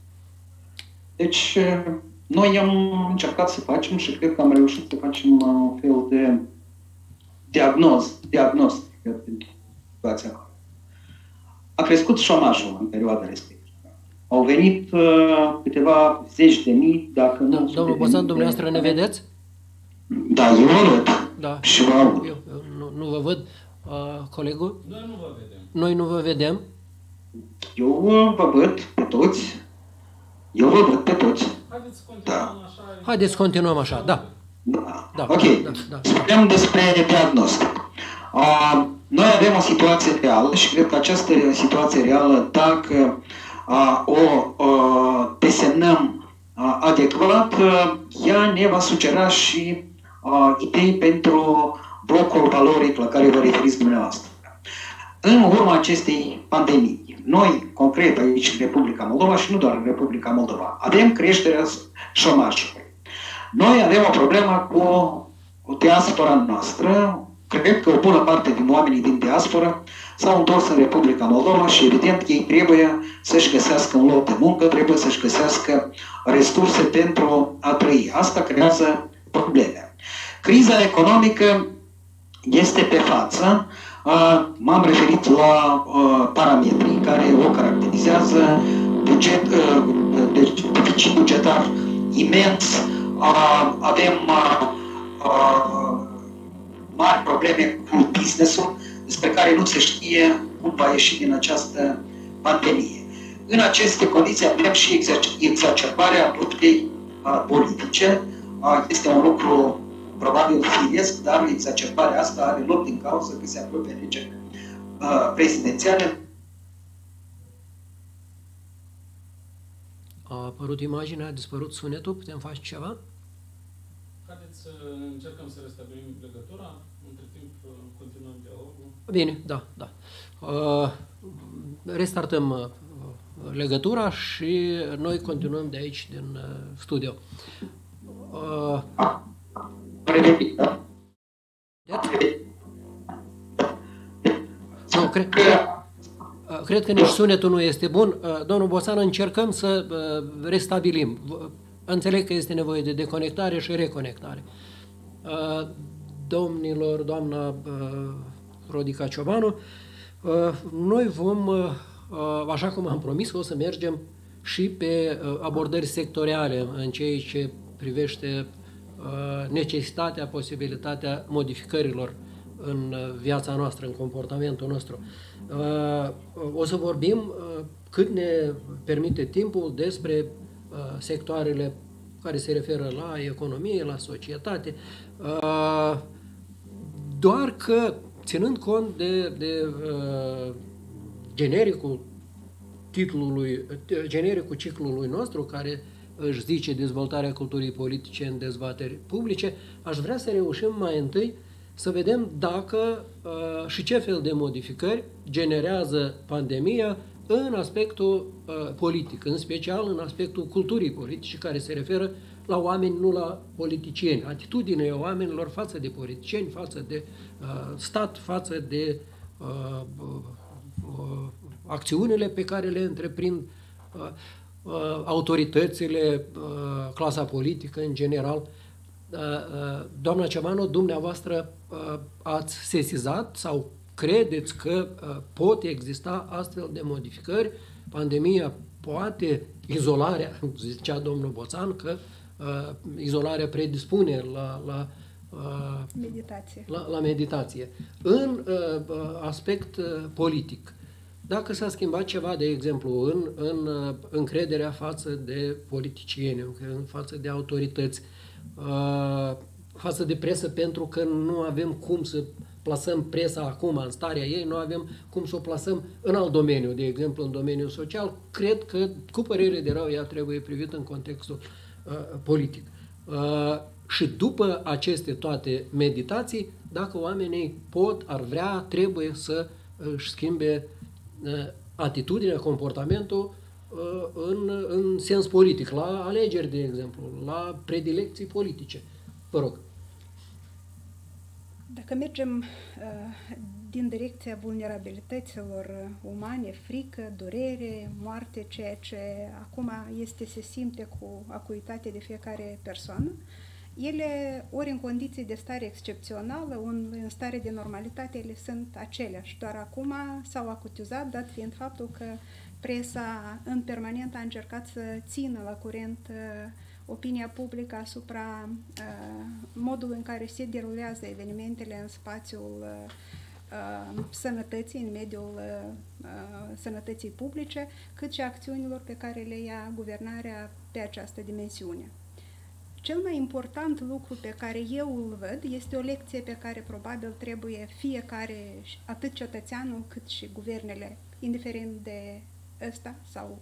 Deci, noi am încercat să facem și cred că am reușit să facem un fel de diagnoz, diagnostic pentru situația. A crescut șomajul în perioada respectivă. Au venit uh, câteva zeci de mii, dacă nu... Da, domnul Boțan, dumneavoastră ne vedeți? Da, eu vă văd. Da. Și vă aud. Eu, eu nu, nu vă văd. Uh, colegul? Noi nu vă vedem. Noi nu vă vedem. Eu vă văd pe toți. Eu vă văd pe toți. Haideți să continuăm Da. așa. Haideți să continuăm așa, da. Da. Da, Ok. da, da, da. Spuneam despre diagnostic. Uh, noi avem o situație reală și cred că această situație reală, dacă uh, o uh, desemnăm uh, adecvat, uh, ea ne va sugera și uh, idei pentru blocul valoric la care vă referiți dumneavoastră. În urma acestei pandemii, noi, concret aici în Republica Moldova și nu doar în Republica Moldova, avem creșterea șomajului. Noi avem o problemă cu diaspora noastră. Cred că o bună parte din oamenii din diaspora s-au întors în Republica Moldova și evident ei trebuie să-și găsească un loc de muncă, trebuie să-și găsească resurse pentru a trăi. Asta creează probleme. Criza economică este pe față. M-am referit la parametrii care o caracterizează, buget, deci deficit bugetar imens, avem mari probleme cu business-ul, despre care nu se știe cum va ieși din această pandemie. În aceste condiții avem și exacerbarea luptei politice. Este un lucru probabil firesc, dar exacerbarea asta are loc din cauza că se apropie alegeri prezidențiale. A apărut imaginea, a dispărut sunetul, putem face ceva? Haideți să încercăm să restabilim legătura, între timp continuăm dialogul. Bine, da, da. Uh, restartăm uh, legătura și noi continuăm de aici, din uh, studio. Uh, nu, cred, cred că nici sunetul nu este bun. Domnul Boțan, încercăm să restabilim. Înțeleg că este nevoie de deconectare și reconectare. domnilor, doamna uh, Rodica Ciobanu, uh, noi vom, uh, așa cum am promis, o să mergem și pe uh, abordări sectoriale în ceea ce privește uh, necesitatea, posibilitatea modificărilor în uh, viața noastră, în comportamentul nostru. Uh, o să vorbim uh, cât ne permite timpul despre uh, sectoarele care se referă la economie, la societate, uh, doar că, ținând cont de, de uh, genericul titlului, genericul ciclului nostru, care își zice dezvoltarea culturii politice în dezbateri publice, aș vrea să reușim mai întâi să vedem dacă uh, și ce fel de modificări generează pandemia în aspectul uh, politic, în special în aspectul culturii politice, care se referă la oameni, nu la politicieni. Atitudinea oamenilor față de politicieni, față de uh, stat, față de uh, uh, acțiunile pe care le întreprind uh, uh, autoritățile, uh, clasa politică în general. Uh, uh, doamna Ciobanu, dumneavoastră uh, ați sesizat sau credeți că uh, pot exista astfel de modificări? Pandemia poate, izolarea, zicea domnul Boțan, că uh, izolarea predispune la, la, uh, meditație. la, la meditație. În uh, aspect uh, politic, dacă s-a schimbat ceva, de exemplu, în, în uh, încrederea față de politicieni, în față de autorități, uh, față de presă, pentru că nu avem cum să plasăm presa acum în starea ei, nu avem cum să o plasăm în alt domeniu, de exemplu în domeniul social, cred că, cu părere de rău, ea trebuie privită în contextul uh, politic. Uh, și după aceste toate meditații, dacă oamenii pot, ar vrea, trebuie să își schimbe uh, atitudinea, comportamentul uh, în, în sens politic, la alegeri, de exemplu, la predilecții politice. Vă rog. Dacă mergem uh, din direcția vulnerabilităților umane, frică, durere, moarte, ceea ce acum este, se simte cu acuitate de fiecare persoană, ele, ori în condiții de stare excepțională, ori în stare de normalitate, ele sunt aceleași. Doar acum s-au acutizat, dat fiind faptul că presa în permanent a încercat să țină la curent uh, opinia publică asupra uh, modului în care se derulează evenimentele în spațiul uh, uh, sănătății, în mediul uh, uh, sănătății publice, cât și acțiunilor pe care le ia guvernarea pe această dimensiune. Cel mai important lucru pe care eu îl văd este o lecție pe care probabil trebuie fiecare, atât cetățeanul cât și guvernele, indiferent de ăsta sau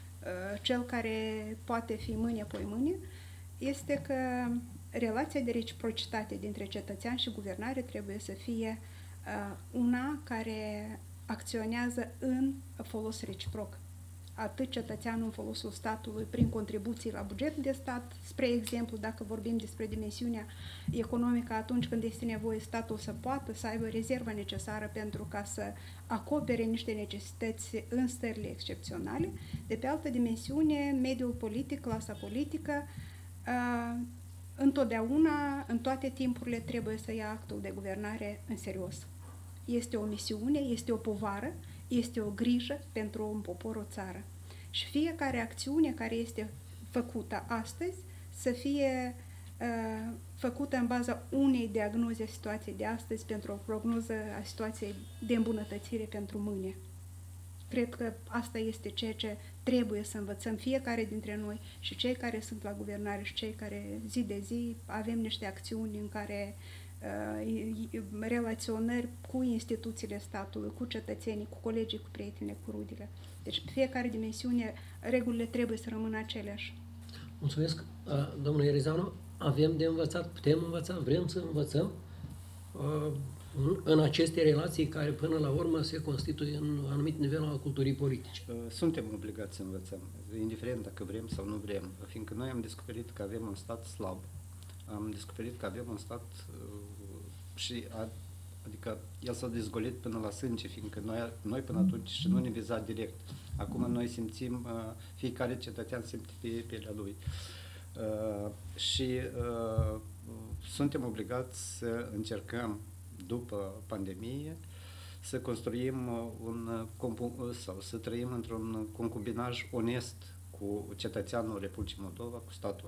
cel care poate fi mâine apoi mâine, este că relația de reciprocitate dintre cetățean și guvernare trebuie să fie uh, una care acționează în folos reciproc. Atât cetățeanul în folosul statului prin contribuții la buget de stat, spre exemplu, dacă vorbim despre dimensiunea economică, atunci când este nevoie statul să poată să aibă rezerva necesară pentru ca să acopere niște necesități în stările excepționale. De pe altă dimensiune, mediul politic, clasa politică, uh, întotdeauna, în toate timpurile, trebuie să ia actul de guvernare în serios. Este o misiune, este o povară, este o grijă pentru un popor, o țară. Și fiecare acțiune care este făcută astăzi să fie uh, făcută în baza unei diagnoze a situației de astăzi pentru o prognoză a situației de îmbunătățire pentru mâine. Cred că asta este ceea ce trebuie să învățăm fiecare dintre noi, și cei care sunt la guvernare și cei care zi de zi avem niște acțiuni în care uh, relaționări cu instituțiile statului, cu cetățenii, cu colegii, cu prietenii, cu rudile. Deci fiecare dimensiune, regulile trebuie să rămână aceleași. Mulțumesc, domnule Erizanu. Avem de învățat, putem învăța, vrem să învățăm în aceste relații care până la urmă se constituie în anumit nivel al culturii politice. Suntem obligați să învățăm, indiferent dacă vrem sau nu vrem, fiindcă noi am descoperit că avem un stat slab, am descoperit că avem un stat și a, adică el s-a dezgolit până la sânge, fiindcă noi, noi până atunci și nu ne viza direct. Acum noi simțim, fiecare cetățean simte pe pielea lui. Uh, și uh, suntem obligați să încercăm, după pandemie, să construim un, sau să trăim într-un concubinaj onest cu cetățeanul Republicii Moldova, cu statul.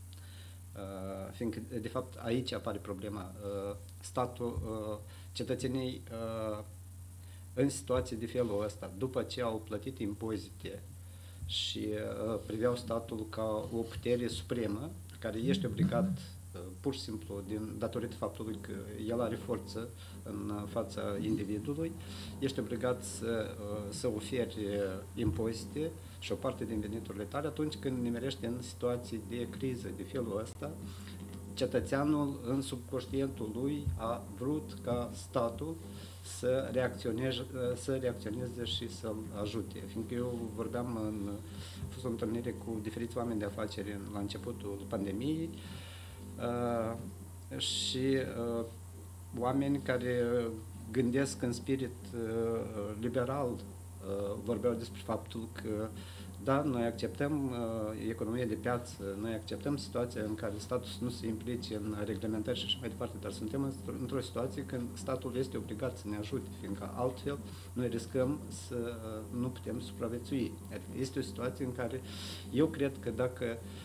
Uh, fiindcă, de fapt, aici apare problema. Uh, statul, uh, cetățenii uh, în situații de felul ăsta, după ce au plătit impozite și uh, priveau statul ca o putere supremă, care este obligat uh, pur și simplu, din, datorită faptului că el are forță în fața individului, este obligat să, uh, să ofere impozite și o parte din veniturile tale atunci când nimerește în situații de criză de felul ăsta. Cetățeanul în subconștientul lui a vrut ca statul să reacționeze, să reacționeze și să-l ajute. Fiindcă eu vorbeam în a fost o întâlnire cu diferiți oameni de afaceri în, la începutul pandemiei uh, și uh, oameni care gândesc în spirit uh, liberal uh, vorbeau despre faptul că da, noi acceptăm uh, economia de piață, noi acceptăm situația în care statul nu se implice în reglementări și așa mai departe, dar suntem într-o situație când statul este obligat să ne ajute, fiindcă altfel noi riscăm să uh, nu putem supraviețui. Adică este o situație în care eu cred că dacă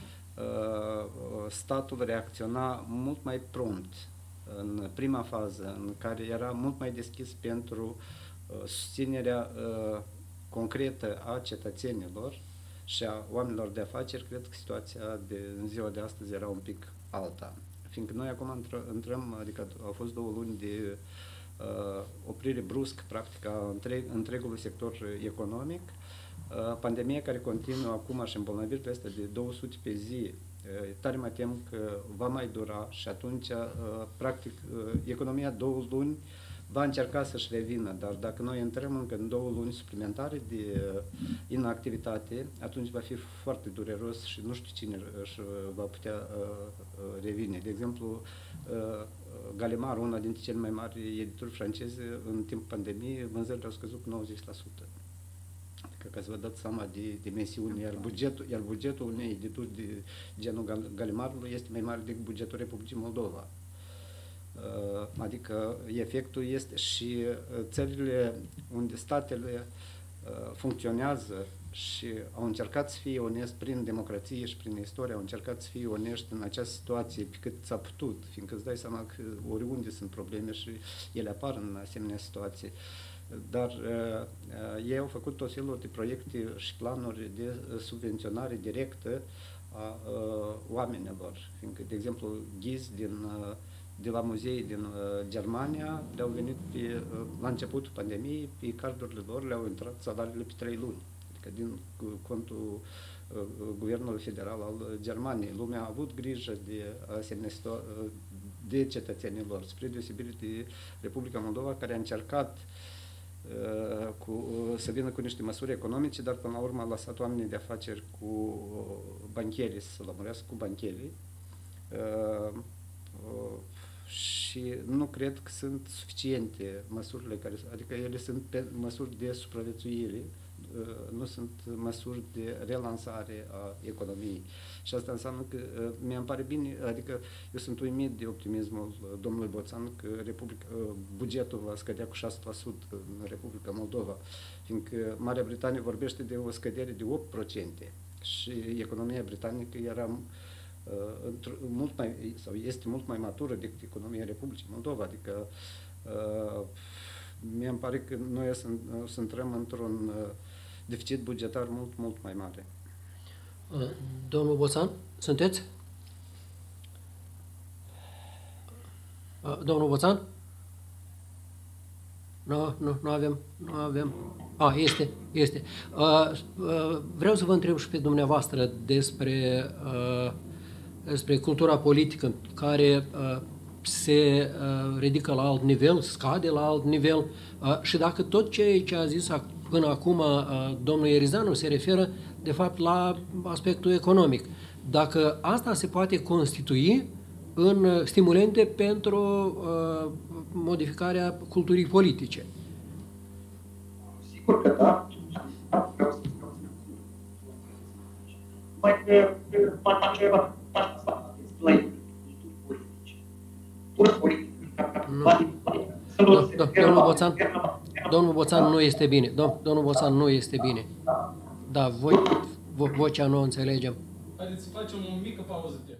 uh, statul reacționa mult mai prompt în prima fază, în care era mult mai deschis pentru uh, susținerea uh, concretă a cetățenilor și a oamenilor de afaceri, cred că situația de, în ziua de astăzi era un pic alta. Fiindcă noi acum intrăm, adică au fost două luni de uh, oprire brusc, practic, a întreg, întregului sector economic, uh, pandemia care continuă acum și îmbolnăvirile astea de două sute pe zi, uh, tare mă tem că va mai dura și atunci, uh, practic, uh, economia două luni va încerca să-și revină, dar dacă noi intrăm încă în două luni suplimentare de uh, inactivitate, atunci va fi foarte dureros și nu știu cine își va putea uh, uh, revine. De exemplu, uh, Gallimard, una dintre cele mai mari edituri franceze, în timpul pandemiei, vânzările au scăzut cu nouăzeci la sută. Adică ca să vă dați seama de dimensiune, iar bugetul, iar bugetul unei edituri de genul Gallimardului este mai mare decât bugetul Republicii Moldova. Adică efectul este și țările unde statele funcționează și au încercat să fie onest prin democrație și prin istorie, au încercat să fie onești în această situație pe cât s-a putut, fiindcă îți dai seama că oriunde sunt probleme și ele apar în asemenea situații. Dar uh, ei au făcut tot felul de proiecte și planuri de subvenționare directă a uh, oamenilor, fiindcă, de exemplu, ghizi din uh, de la muzei din uh, Germania le-au venit pe, uh, la începutul pandemiei, pe cardurile lor le-au intrat salariile pe trei luni, adică din uh, contul uh, Guvernului Federal al Germaniei. Lumea a avut grijă de asemenea uh, de cetățenii lor, spre deosebire de Republica Moldova, care a încercat uh, cu, uh, să vină cu niște măsuri economice, dar până la urmă a lăsat oamenii de afaceri cu uh, bancherii să se lămurească cu bancherii. Uh, uh, și nu cred că sunt suficiente măsurile care, adică ele sunt pe măsuri de supraviețuire, nu sunt măsuri de relansare a economiei. Și asta înseamnă că mi-e pare bine, adică eu sunt uimit de optimismul domnului Boțan că Republica, bugetul va scădea cu șase la sută în Republica Moldova, fiindcă Marea Britanie vorbește de o scădere de opt la sută și economia britanică era Uh, mult mai, sau este mult mai matură decât economia Republicii Moldova, adică uh, mie îmi pare că noi o să, o să intrăm într-un uh, deficit bugetar mult, mult mai mare. Uh, domnul Boțan, sunteți? Uh, domnul Boțan? Nu, nu, nu avem, nu avem. A, este, este. Uh, uh, vreau să vă întreb și pe dumneavoastră despre uh, despre cultura politică care uh, se uh, ridică la alt nivel, scade la alt nivel uh, și dacă tot ce, ce a zis până acum uh, domnul Erizanu se referă de fapt la aspectul economic. Dacă asta se poate constitui în stimulente pentru uh, modificarea culturii politice. Sigur că da. Mai mai ceva. Boțan, domnul Boțan nu este bine. Dom, domnul Boțan nu este bine. Da, voi, vo, vocea nu o înțelegem. Haideți să facem o mică pauză de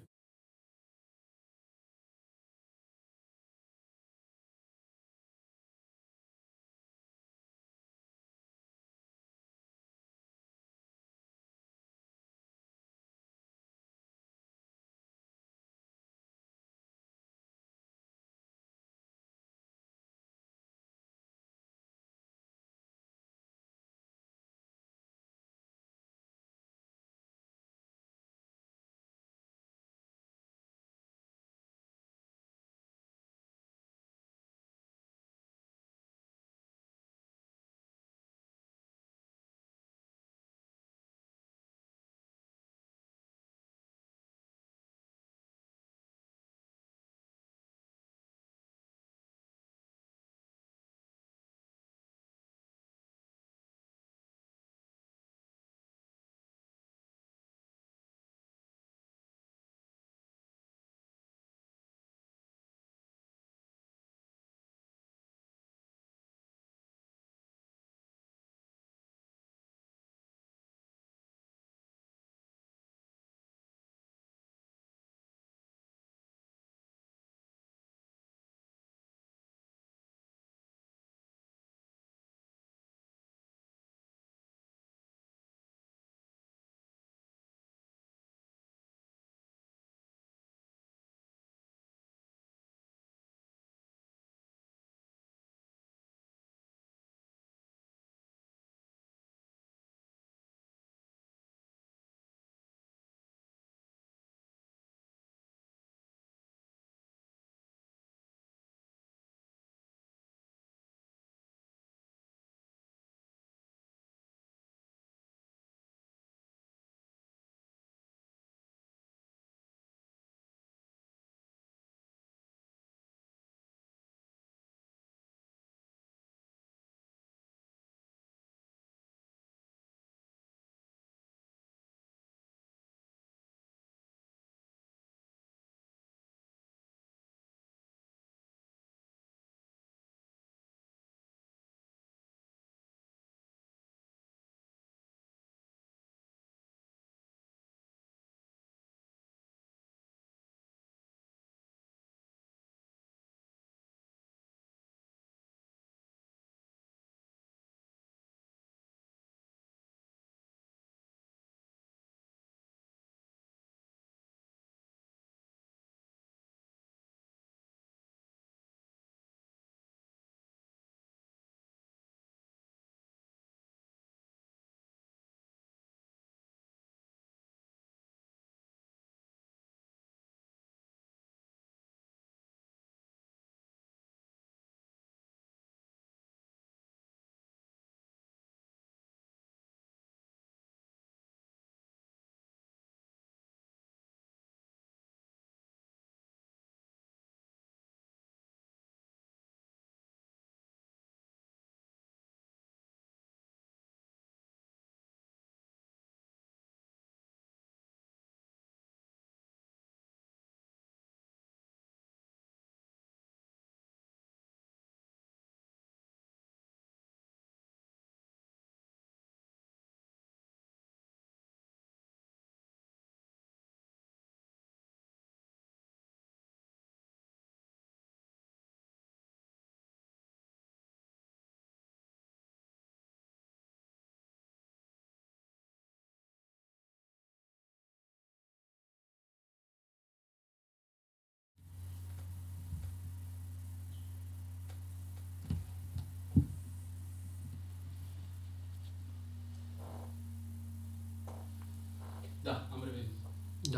Da, am revenit. Da.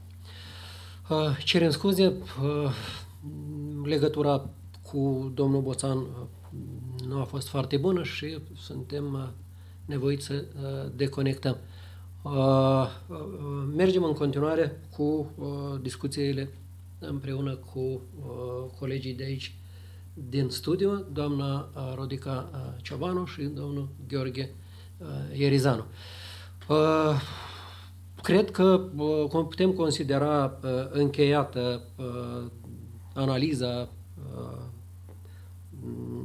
Uh, cerem scuze, uh, legătura cu domnul Boțan uh, nu a fost foarte bună și suntem uh, nevoiți să uh, deconectăm. Uh, uh, mergem în continuare cu uh, discuțiile împreună cu uh, colegii de aici din studiu, doamna uh, Rodica uh, Ciobanu și domnul Gheorghe uh, Ierizanu. Uh, Cred că uh, putem considera uh, încheiată uh, analiza uh,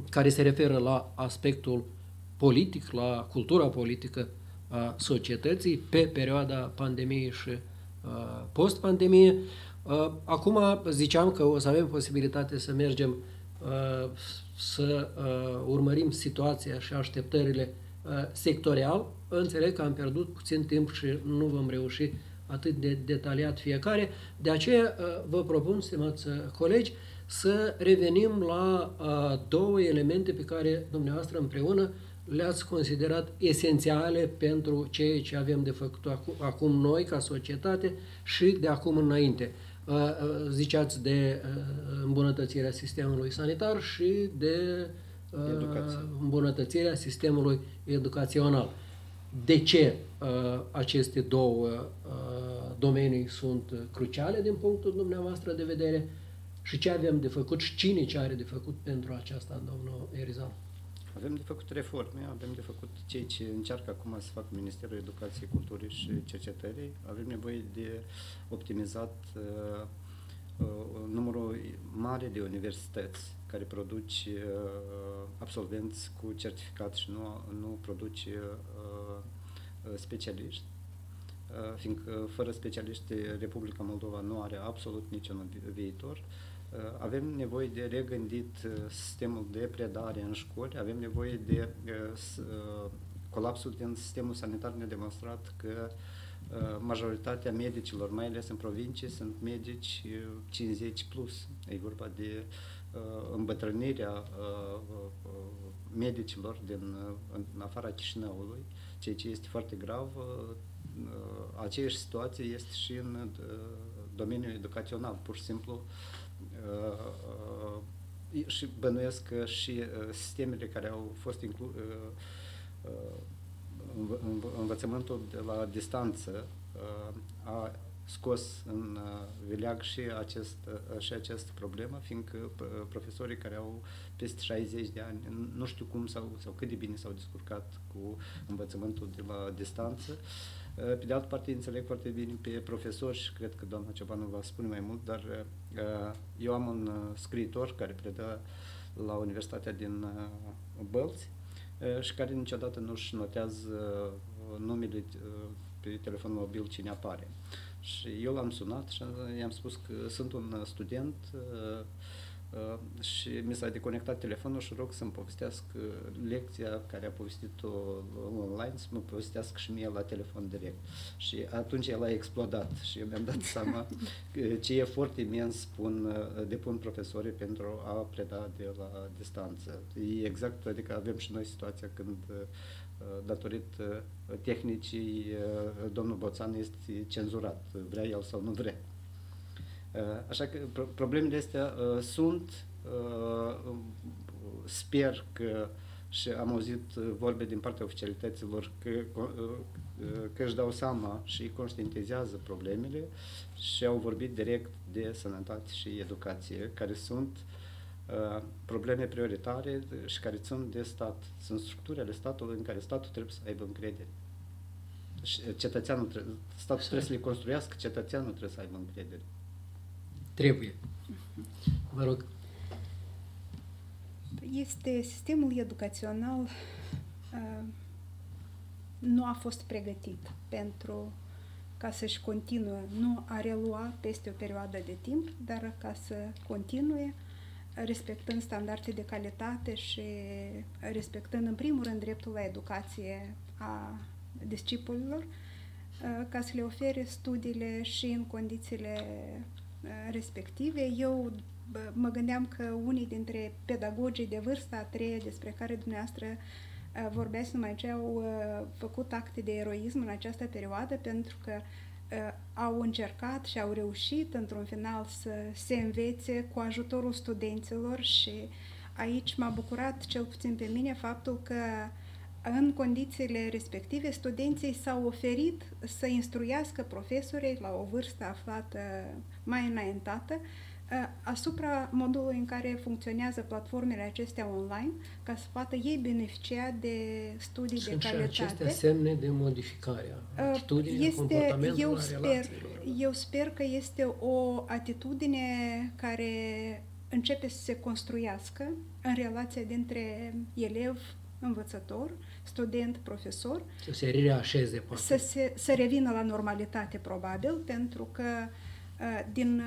care se referă la aspectul politic, la cultura politică a societății pe perioada pandemiei și uh, post-pandemie. Uh, acum ziceam că o să avem posibilitate să mergem uh, să uh, urmărim situația și așteptările uh, sectorial. Înțeleg că am pierdut puțin timp și nu vom reuși atât de detaliat fiecare. De aceea uh, vă propun, stimați colegi, să revenim la uh, două elemente pe care dumneavoastră împreună le-ați considerat esențiale pentru ceea ce avem de făcut acum, acum noi ca societate și de acum înainte. Uh, uh, ziceați de uh, îmbunătățirea sistemului sanitar și de uh, îmbunătățirea sistemului educațional. De ce uh, aceste două uh, domenii sunt cruciale din punctul dumneavoastră de vedere și ce avem de făcut și cine ce are de făcut pentru aceasta, domnul Erizan? Avem de făcut reforme, avem de făcut ceea ce încearcă acum să facă Ministerul Educației, Culturii și Cercetării. Avem nevoie de optimizat uh, uh, numărul mare de universități care produci uh, absolvenți cu certificat și nu, nu produci uh, specialiști. Uh, fiindcă fără specialiști Republica Moldova nu are absolut niciun viitor. Avem nevoie de regândit sistemul de predare în școli, avem nevoie de uh, colapsul din sistemul sanitar ne-a demonstrat că uh, majoritatea medicilor, mai ales în provincie, sunt medici cincizeci plus. E vorba de uh, îmbătrânirea uh, uh, medicilor din uh, în afara Chișinăului, ceea ce este foarte grav. Uh, aceeași situație este și în uh, domeniul educațional, pur și simplu. Uh, uh, și bănuiesc că și uh, sistemele care au fost inclus uh, uh, înv învățământul de la distanță uh, a scos în uh, vileag și acest, uh, și această problemă, fiindcă uh, profesorii care au peste șaizeci de ani nu știu cum sau, sau cât de bine s-au descurcat cu învățământul de la distanță. Pe de altă parte, înțeleg foarte bine pe profesori și cred că doamna Ciobanu va spune mai mult, dar uh, eu am un uh, scriitor care predă la Universitatea din uh, Bălți uh, și care niciodată nu-și notează uh, numele uh, pe telefon mobil cine apare. Și eu l-am sunat și i-am spus că sunt un student uh, Uh, și mi s-a deconectat telefonul și rog să-mi povestească lecția care a povestit-o online, să mă povestească și mie la telefon direct. Și atunci el a explodat și eu mi-am dat seama ce efort imens pun, depun profesorii pentru a preda de la distanță. E exact, adică avem și noi situația când datorită tehnicii domnul Boțan este cenzurat, vrea el sau nu vrea. Așa că problemele astea uh, sunt, uh, sper că și am auzit vorbe din partea oficialităților că, uh, că își dau seama și conștientizează problemele și au vorbit direct de sănătate și educație, care sunt uh, probleme prioritare și care țin de stat. Sunt structuri ale statului în care statul trebuie să aibă încredere. Cetățeanul trebuie, statul trebuie să le construiască, cetățeanul trebuie să aibă încredere. Trebuie. Vă rog. Este sistemul educațional uh, nu a fost pregătit pentru ca să-și continue, nu a relua peste o perioadă de timp, dar ca să continue respectând standarde de calitate și respectând în primul rând dreptul la educație a discipolilor, uh, ca să le ofere studiile și în condițiile respective. Eu mă gândeam că unii dintre pedagogii de vârsta a treia despre care dumneavoastră vorbeați numai ce au făcut acte de eroism în această perioadă pentru că au încercat și au reușit într-un final să se învețe cu ajutorul studenților și aici m-a bucurat cel puțin pe mine faptul că în condițiile respective, studenții s-au oferit să instruiască profesorii la o vârstă aflată mai înaintată asupra modului în care funcționează platformele acestea online, ca să poată ei beneficia de studii Sunt de calitate. Și acestea semne de modificare a studiilor, comportamentului, eu a sper, relațiilor. eu sper că este o atitudine care începe să se construiască în relația dintre elev, învățător, student, profesor. Să se reașeze, poate. Să, se, să revină la normalitate, probabil, pentru că din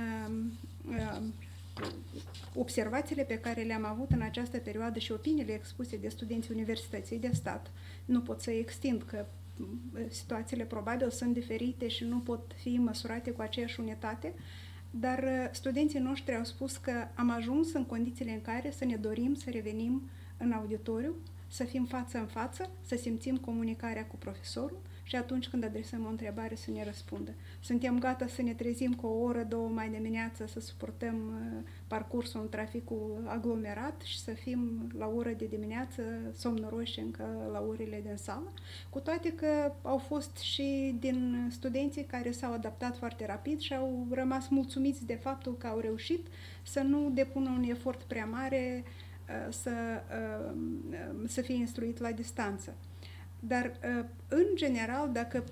observațiile pe care le-am avut în această perioadă și opiniile expuse de studenții Universității de Stat, nu pot să extind, că situațiile probabil sunt diferite și nu pot fi măsurate cu aceeași unitate, dar studenții noștri au spus că am ajuns în condițiile în care să ne dorim să revenim în auditoriu, să fim față în față, să simțim comunicarea cu profesorul și atunci când adresăm o întrebare să ne răspundă. Suntem gata să ne trezim cu o oră, două mai dimineață, să suportăm parcursul în traficul aglomerat și să fim la oră de dimineață somnoroși încă la orele din sală, cu toate că au fost și din studenții care s-au adaptat foarte rapid și au rămas mulțumiți de faptul că au reușit să nu depună un efort prea mare să, să fie instruit la distanță. Dar, în general, dacă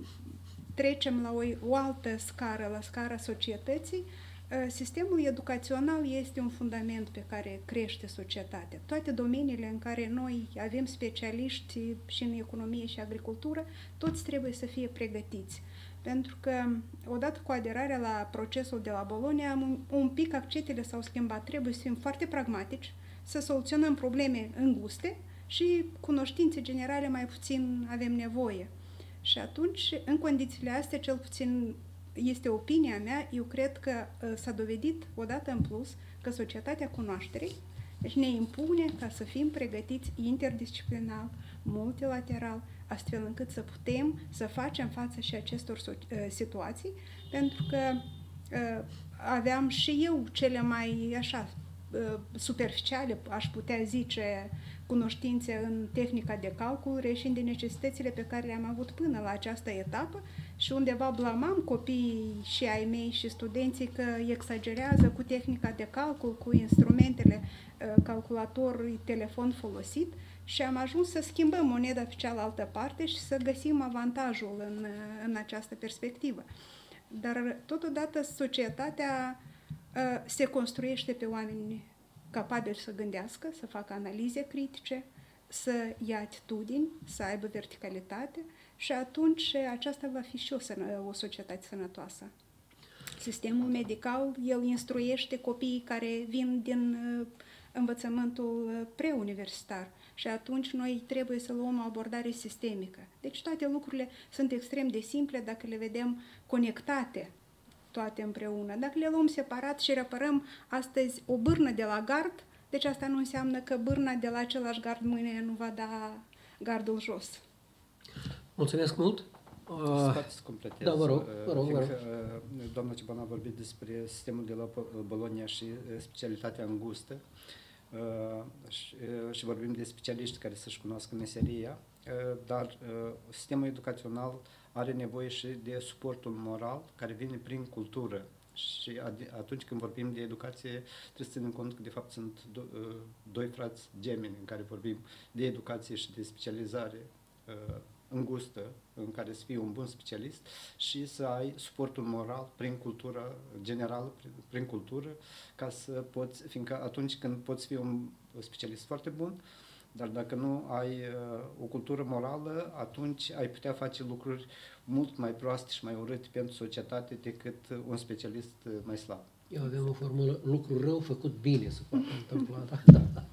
trecem la o, o altă scară, la scara societății, sistemul educațional este un fundament pe care crește societatea. Toate domeniile în care noi avem specialiști și în economie și agricultură, toți trebuie să fie pregătiți. Pentru că, odată cu aderarea la procesul de la Bologna, un, un pic accentele s-au schimbat. Trebuie să fim foarte pragmatici, să soluționăm probleme înguste și cunoștințe generale mai puțin avem nevoie. Și atunci, în condițiile astea, cel puțin este opinia mea, eu cred că uh, s-a dovedit odată în plus că societatea cunoașterii deci ne impune ca să fim pregătiți interdisciplinar, multilateral, astfel încât să putem să facem față și acestor uh, situații, pentru că uh, aveam și eu cele mai așa superficiale, aș putea zice, cunoștințe în tehnica de calcul, reșind din necesitățile pe care le-am avut până la această etapă și undeva blamam copiii și ai mei și studenții că exagerează cu tehnica de calcul, cu instrumentele, calculator, telefon folosit și am ajuns să schimbăm moneda pe cealaltă parte și să găsim avantajul în, în această perspectivă. Dar totodată societatea se construiește pe oameni capabili să gândească, să facă analize critice, să ia atitudini, să aibă verticalitate și atunci aceasta va fi și o, sănă, o societate sănătoasă. Sistemul medical, el instruiește copiii care vin din învățământul preuniversitar și atunci noi trebuie să luăm o abordare sistemică. Deci toate lucrurile sunt extrem de simple dacă le vedem conectate toate împreună. Dacă le luăm separat și reparăm astăzi o bârnă de la gard, deci asta nu înseamnă că bârna de la același gard mâine nu va da gardul jos. Mulțumesc mult! Sper să completez. Da, vă rog, vă rog, vă rog. Doamna Ciban a vorbit despre sistemul de la Bologna și specialitatea îngustă și, și vorbim de specialiști care să-și cunoască meseria, dar sistemul educațional are nevoie și de suportul moral care vine prin cultură. Și atunci când vorbim de educație, trebuie să ținem cont că de fapt sunt do- doi frați gemeni în care vorbim de educație și de specializare uh, îngustă, în care să fii un bun specialist și să ai suportul moral prin cultură generală, prin, prin cultură, ca să poți, fiindcă atunci când poți fi un specialist foarte bun, dar dacă nu ai uh, o cultură morală, atunci ai putea face lucruri mult mai proaste și mai urâte pentru societate decât un specialist mai slab. Eu avem o formulă, lucru rău făcut bine să poată întâmpla. Da, da.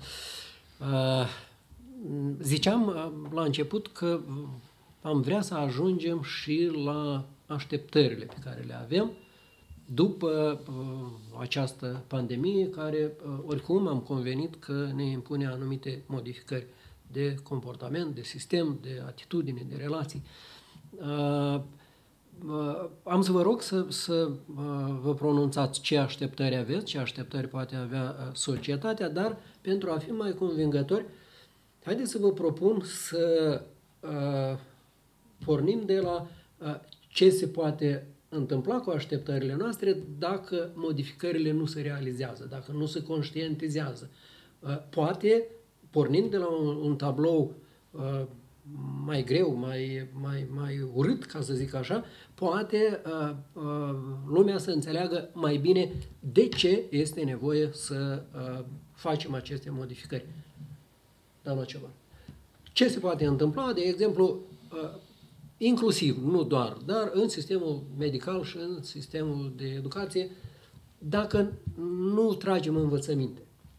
Uh, ziceam la început că am vrea să ajungem și la așteptările pe care le avem după uh, această pandemie, care uh, oricum am convenit că ne impune anumite modificări de comportament, de sistem, de atitudine, de relații. Uh, uh, am să vă rog să, să uh, vă pronunțați ce așteptări aveți, ce așteptări poate avea uh, societatea, dar pentru a fi mai convingători, haideți să vă propun să uh, pornim de la uh, ce se poate întâmpla cu așteptările noastre dacă modificările nu se realizează, dacă nu se conștientizează. Poate, pornind de la un, un tablou mai greu, mai, mai, mai urât, ca să zic așa, poate uh, uh, lumea să înțeleagă mai bine de ce este nevoie să uh, facem aceste modificări. Doamna Cioban. Ce se poate întâmpla, de exemplu, uh, inclusiv, nu doar, dar în sistemul medical și în sistemul de educație, dacă nu tragem învățăminte?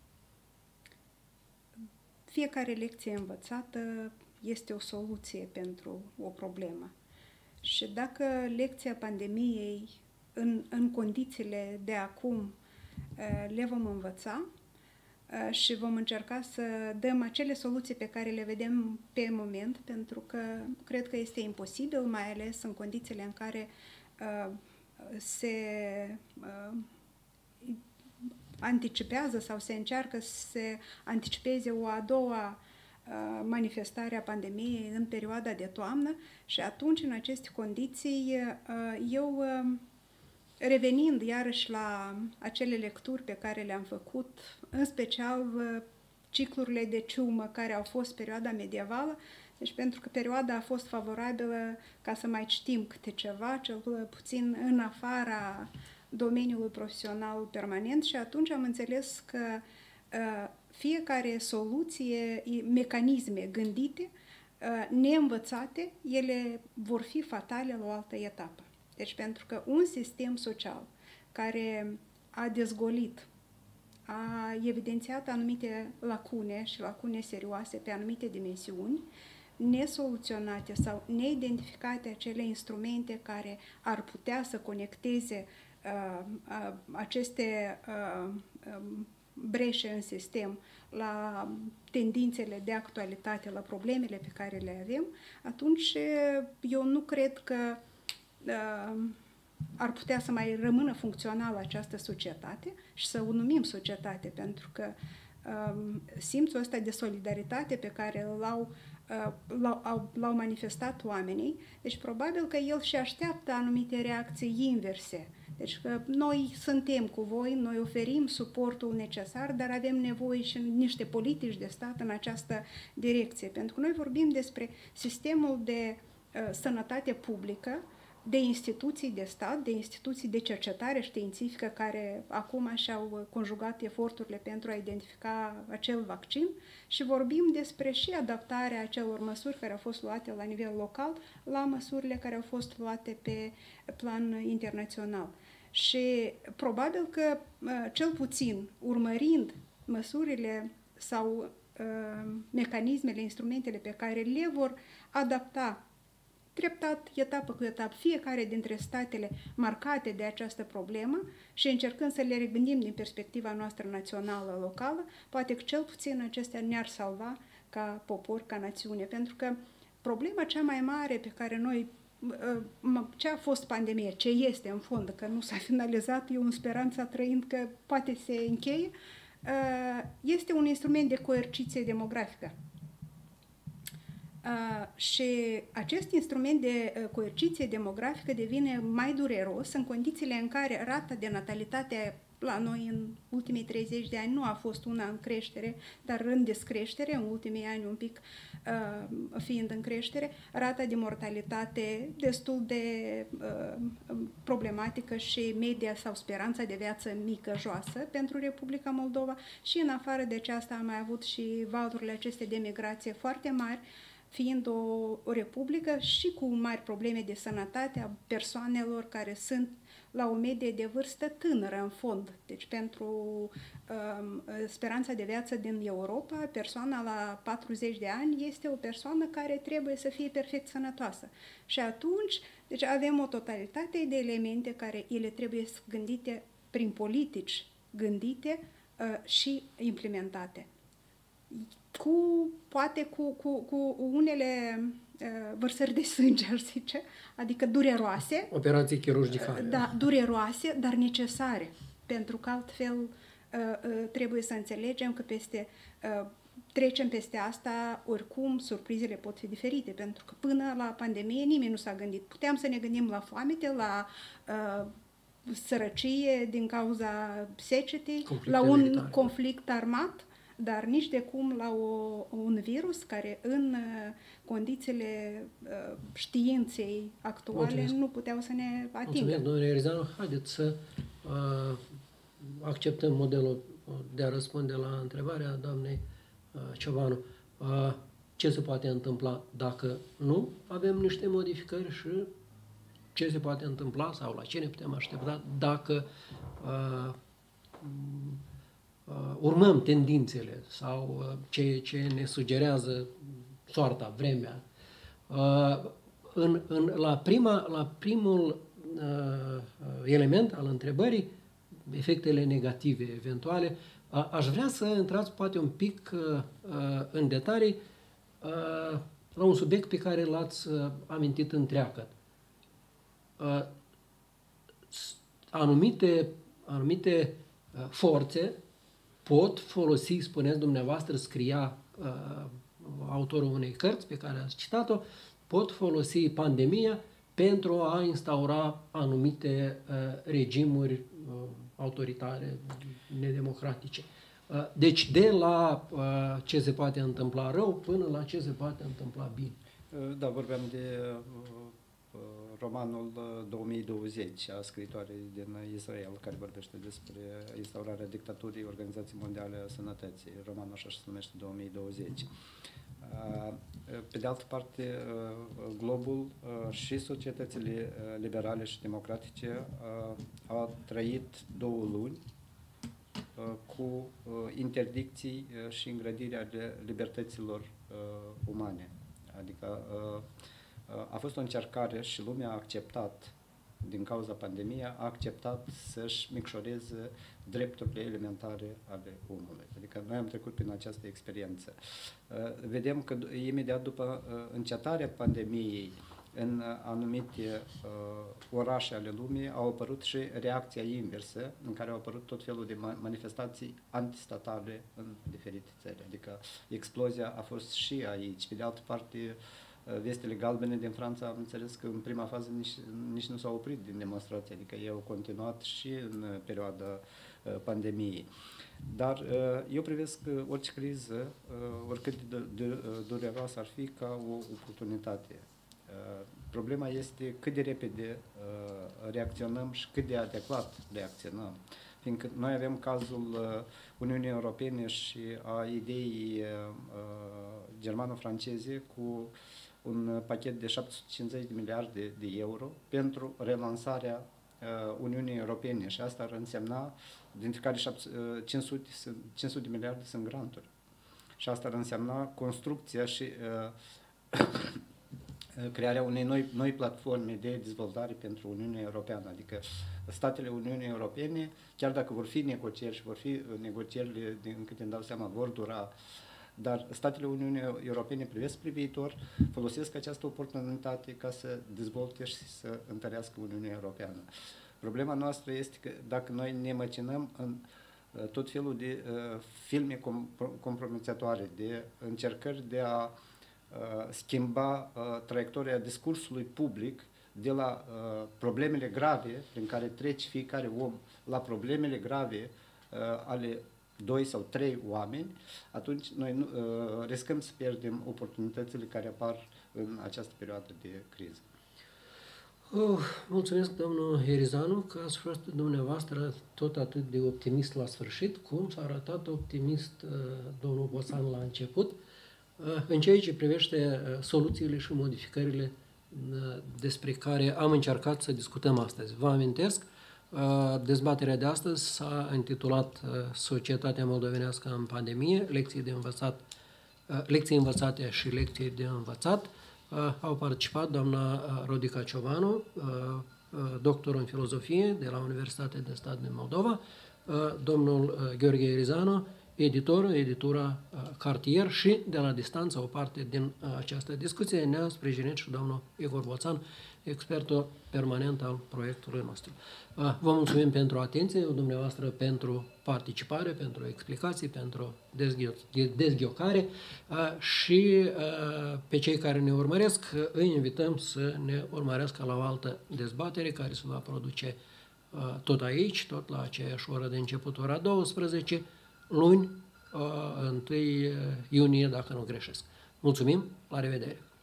Fiecare lecție învățată este o soluție pentru o problemă. Și dacă lecția pandemiei în, în condițiile de acum le vom învăța și vom încerca să dăm acele soluții pe care le vedem pe moment, pentru că cred că este imposibil, mai ales în condițiile în care uh, se uh, anticipează sau se încearcă să se anticipeze o a doua manifestarea pandemiei în perioada de toamnă și atunci, în aceste condiții, eu, revenind iarăși la acele lecturi pe care le-am făcut, în special ciclurile de ciumă care au fost perioada medievală, deci pentru că perioada a fost favorabilă ca să mai citim câte ceva, cel puțin în afara domeniului profesional permanent, și atunci am înțeles că fiecare soluție, mecanisme gândite, neînvățate, ele vor fi fatale la o altă etapă. Deci pentru că un sistem social care a dezgolit, a evidențiat anumite lacune și lacune serioase pe anumite dimensiuni, nesoluționate sau neidentificate acele instrumente care ar putea să conecteze uh, uh, aceste uh, um, breșe în sistem la tendințele de actualitate, la problemele pe care le avem, atunci eu nu cred că uh, ar putea să mai rămână funcțională această societate și să o numim societate, pentru că uh, simțul ăsta de solidaritate pe care l-au, uh, l-au, l-au manifestat oamenii, deci probabil că el și așteaptă anumite reacții inverse. Deci că noi suntem cu voi, noi oferim suportul necesar, dar avem nevoie și niște politici de stat în această direcție. Pentru că noi vorbim despre sistemul de uh, sănătate publică, de instituții de stat, de instituții de cercetare științifică care acum și-au conjugat eforturile pentru a identifica acel vaccin, și vorbim despre și adaptarea acelor măsuri care au fost luate la nivel local la măsurile care au fost luate pe plan internațional. Și probabil că, cel puțin, urmărind măsurile sau uh, mecanismele, instrumentele pe care le vor adapta treptat, etapă cu etapă, fiecare dintre statele marcate de această problemă și încercând să le regândim din perspectiva noastră națională, locală, poate că cel puțin acestea ne-ar salva ca popor, ca națiune. Pentru că problema cea mai mare pe care noi, ce a fost pandemie, ce este în fond, că nu s-a finalizat, eu în speranța trăind că poate se încheie, este un instrument de coerciție demografică. Uh, și acest instrument de uh, coerciție demografică devine mai dureros în condițiile în care rata de natalitate la noi în ultimii treizeci de ani nu a fost una în creștere, dar în descreștere, în ultimii ani un pic uh, fiind în creștere, rata de mortalitate destul de uh, problematică și media sau speranța de viață mică, joasă pentru Republica Moldova, și în afară de aceasta am mai avut și valurile acestea de migrație foarte mari, fiind o, o republică și cu mari probleme de sănătate a persoanelor care sunt la o medie de vârstă tânără în fond. Deci pentru um, speranța de viață din Europa, persoana la patruzeci de ani este o persoană care trebuie să fie perfect sănătoasă. Și atunci, deci avem o totalitate de elemente care ele trebuie gândite prin politici, gândite uh, și implementate. Cu, poate cu, cu, cu unele uh, vărsări de sânge, aș zice, adică dureroase. Operații chirurgicale. Uh, da, dureroase, dar necesare, pentru că altfel uh, uh, trebuie să înțelegem că peste, uh, trecem peste asta, oricum surprizele pot fi diferite, pentru că până la pandemie nimeni nu s-a gândit. Puteam să ne gândim la foamete, la uh, sărăcie din cauza secetei, conflicte la un militare. conflict armat, dar nici de cum la o, un virus care în condițiile științei actuale Mulțumesc. Nu puteau să ne atingă. Mulțumesc, domnule Erizanu. Haideți să uh, acceptăm modelul de a răspunde la întrebarea doamnei uh, Ciobanu. Uh, ce se poate întâmpla dacă nu avem niște modificări și ce se poate întâmpla sau la ce ne putem aștepta dacă uh, uh, urmăm tendințele sau uh, ce, ce ne sugerează soarta, vremea. Uh, în, în, la, prima, la primul uh, element al întrebării, efectele negative eventuale, uh, aș vrea să intrați poate un pic uh, în detalii uh, la un subiect pe care l-ați uh, amintit întreagăt. Uh, anumite, anumite uh, forțe pot folosi, spuneți dumneavoastră, scria uh, autorul unei cărți pe care ați citat-o, pot folosi pandemia pentru a instaura anumite uh, regimuri uh, autoritare, nedemocratice. Uh, deci de la uh, ce se poate întâmpla rău până la ce se poate întâmpla bine. Uh, da, vorbeam de uh, romanul două mii douăzeci a scriitoarei din Israel, care vorbește despre instaurarea dictaturii Organizației Mondiale a Sănătății. Romanul așa se numește două mii douăzeci. Pe de altă parte, globul și societățile liberale și democratice au trăit două luni cu interdicții și îngrădirea libertăților umane. Adică a fost o încercare și lumea a acceptat, din cauza pandemiei, a acceptat să-și micșoreze drepturile elementare ale omului. Adică noi am trecut prin această experiență. Vedem că imediat după încetarea pandemiei, în anumite orașe ale lumii au apărut și reacția inversă, în care au apărut tot felul de manifestații antistatale în diferite țări. Adică explozia a fost și aici. Pe de altă parte, vestele galbene din Franța, am înțeles că în prima fază nici, nici nu s-au oprit din demonstrații, adică ei au continuat și în perioada uh, pandemiei. Dar uh, eu privesc uh, orice criză, uh, oricât de, de, de dureroasă ar fi, ca o oportunitate. Uh, problema este cât de repede uh, reacționăm și cât de adecvat reacționăm. Fiindcă noi avem cazul uh, Uniunii Europene și a ideii uh, germano-franceze cu un pachet de șapte sute cincizeci de miliarde de euro pentru relansarea uh, Uniunii Europene și asta ar însemna, dintre care cinci sute, cinci sute de miliarde sunt granturi. Și asta ar însemna construcția și uh, crearea unei noi, noi platforme de dezvoltare pentru Uniunea Europeană. Adică statele Uniunii Europene, chiar dacă vor fi negocieri și vor fi negocierile, din câte îmi dau seama, vor dura, dar statele Uniunii Europene privesc spre viitor, folosesc această oportunitate ca să dezvolte și să întărească Uniunea Europeană. Problema noastră este că dacă noi ne măcinăm în uh, tot felul de uh, filme com compromisatoare, de încercări de a uh, schimba uh, traiectoria discursului public de la uh, problemele grave prin care trece fiecare om la problemele grave uh, ale doi sau trei oameni, atunci noi nu, uh, riscăm să pierdem oportunitățile care apar în această perioadă de criză. Oh, mulțumesc, domnul Erizanu, că ați fost dumneavoastră tot atât de optimist la sfârșit, cum s-a arătat optimist uh, domnul Boțan la început, uh, în ceea ce privește uh, soluțiile și modificările uh, despre care am încercat să discutăm astăzi. Vă amintesc, uh, dezbaterea de astăzi s-a intitulat uh, Societatea moldovenească în pandemie, lecții de învățat, uh, lecții învățate și lecții de învățat. Uh, au participat doamna uh, Rodica Ciobanu, uh, uh, doctor în filozofie de la Universitatea de Stat din Moldova, uh, domnul uh, Gheorghe Erizanu, editor, editura uh, Cartier și de la distanță o parte din uh, această discuție ne-a sprijinit și domnul Igor Boțan, expertul permanent al proiectului nostru. Uh, vă mulțumim pentru atenție, dumneavoastră pentru participare, pentru explicații, pentru dezghiocare uh, și uh, pe cei care ne urmăresc îi invităm să ne urmărească la o altă dezbatere care se va produce uh, tot aici, tot la aceeași oră de început, ora douăsprezece, luni, întâi iunie, dacă nu greșesc. Mulțumim, la revedere!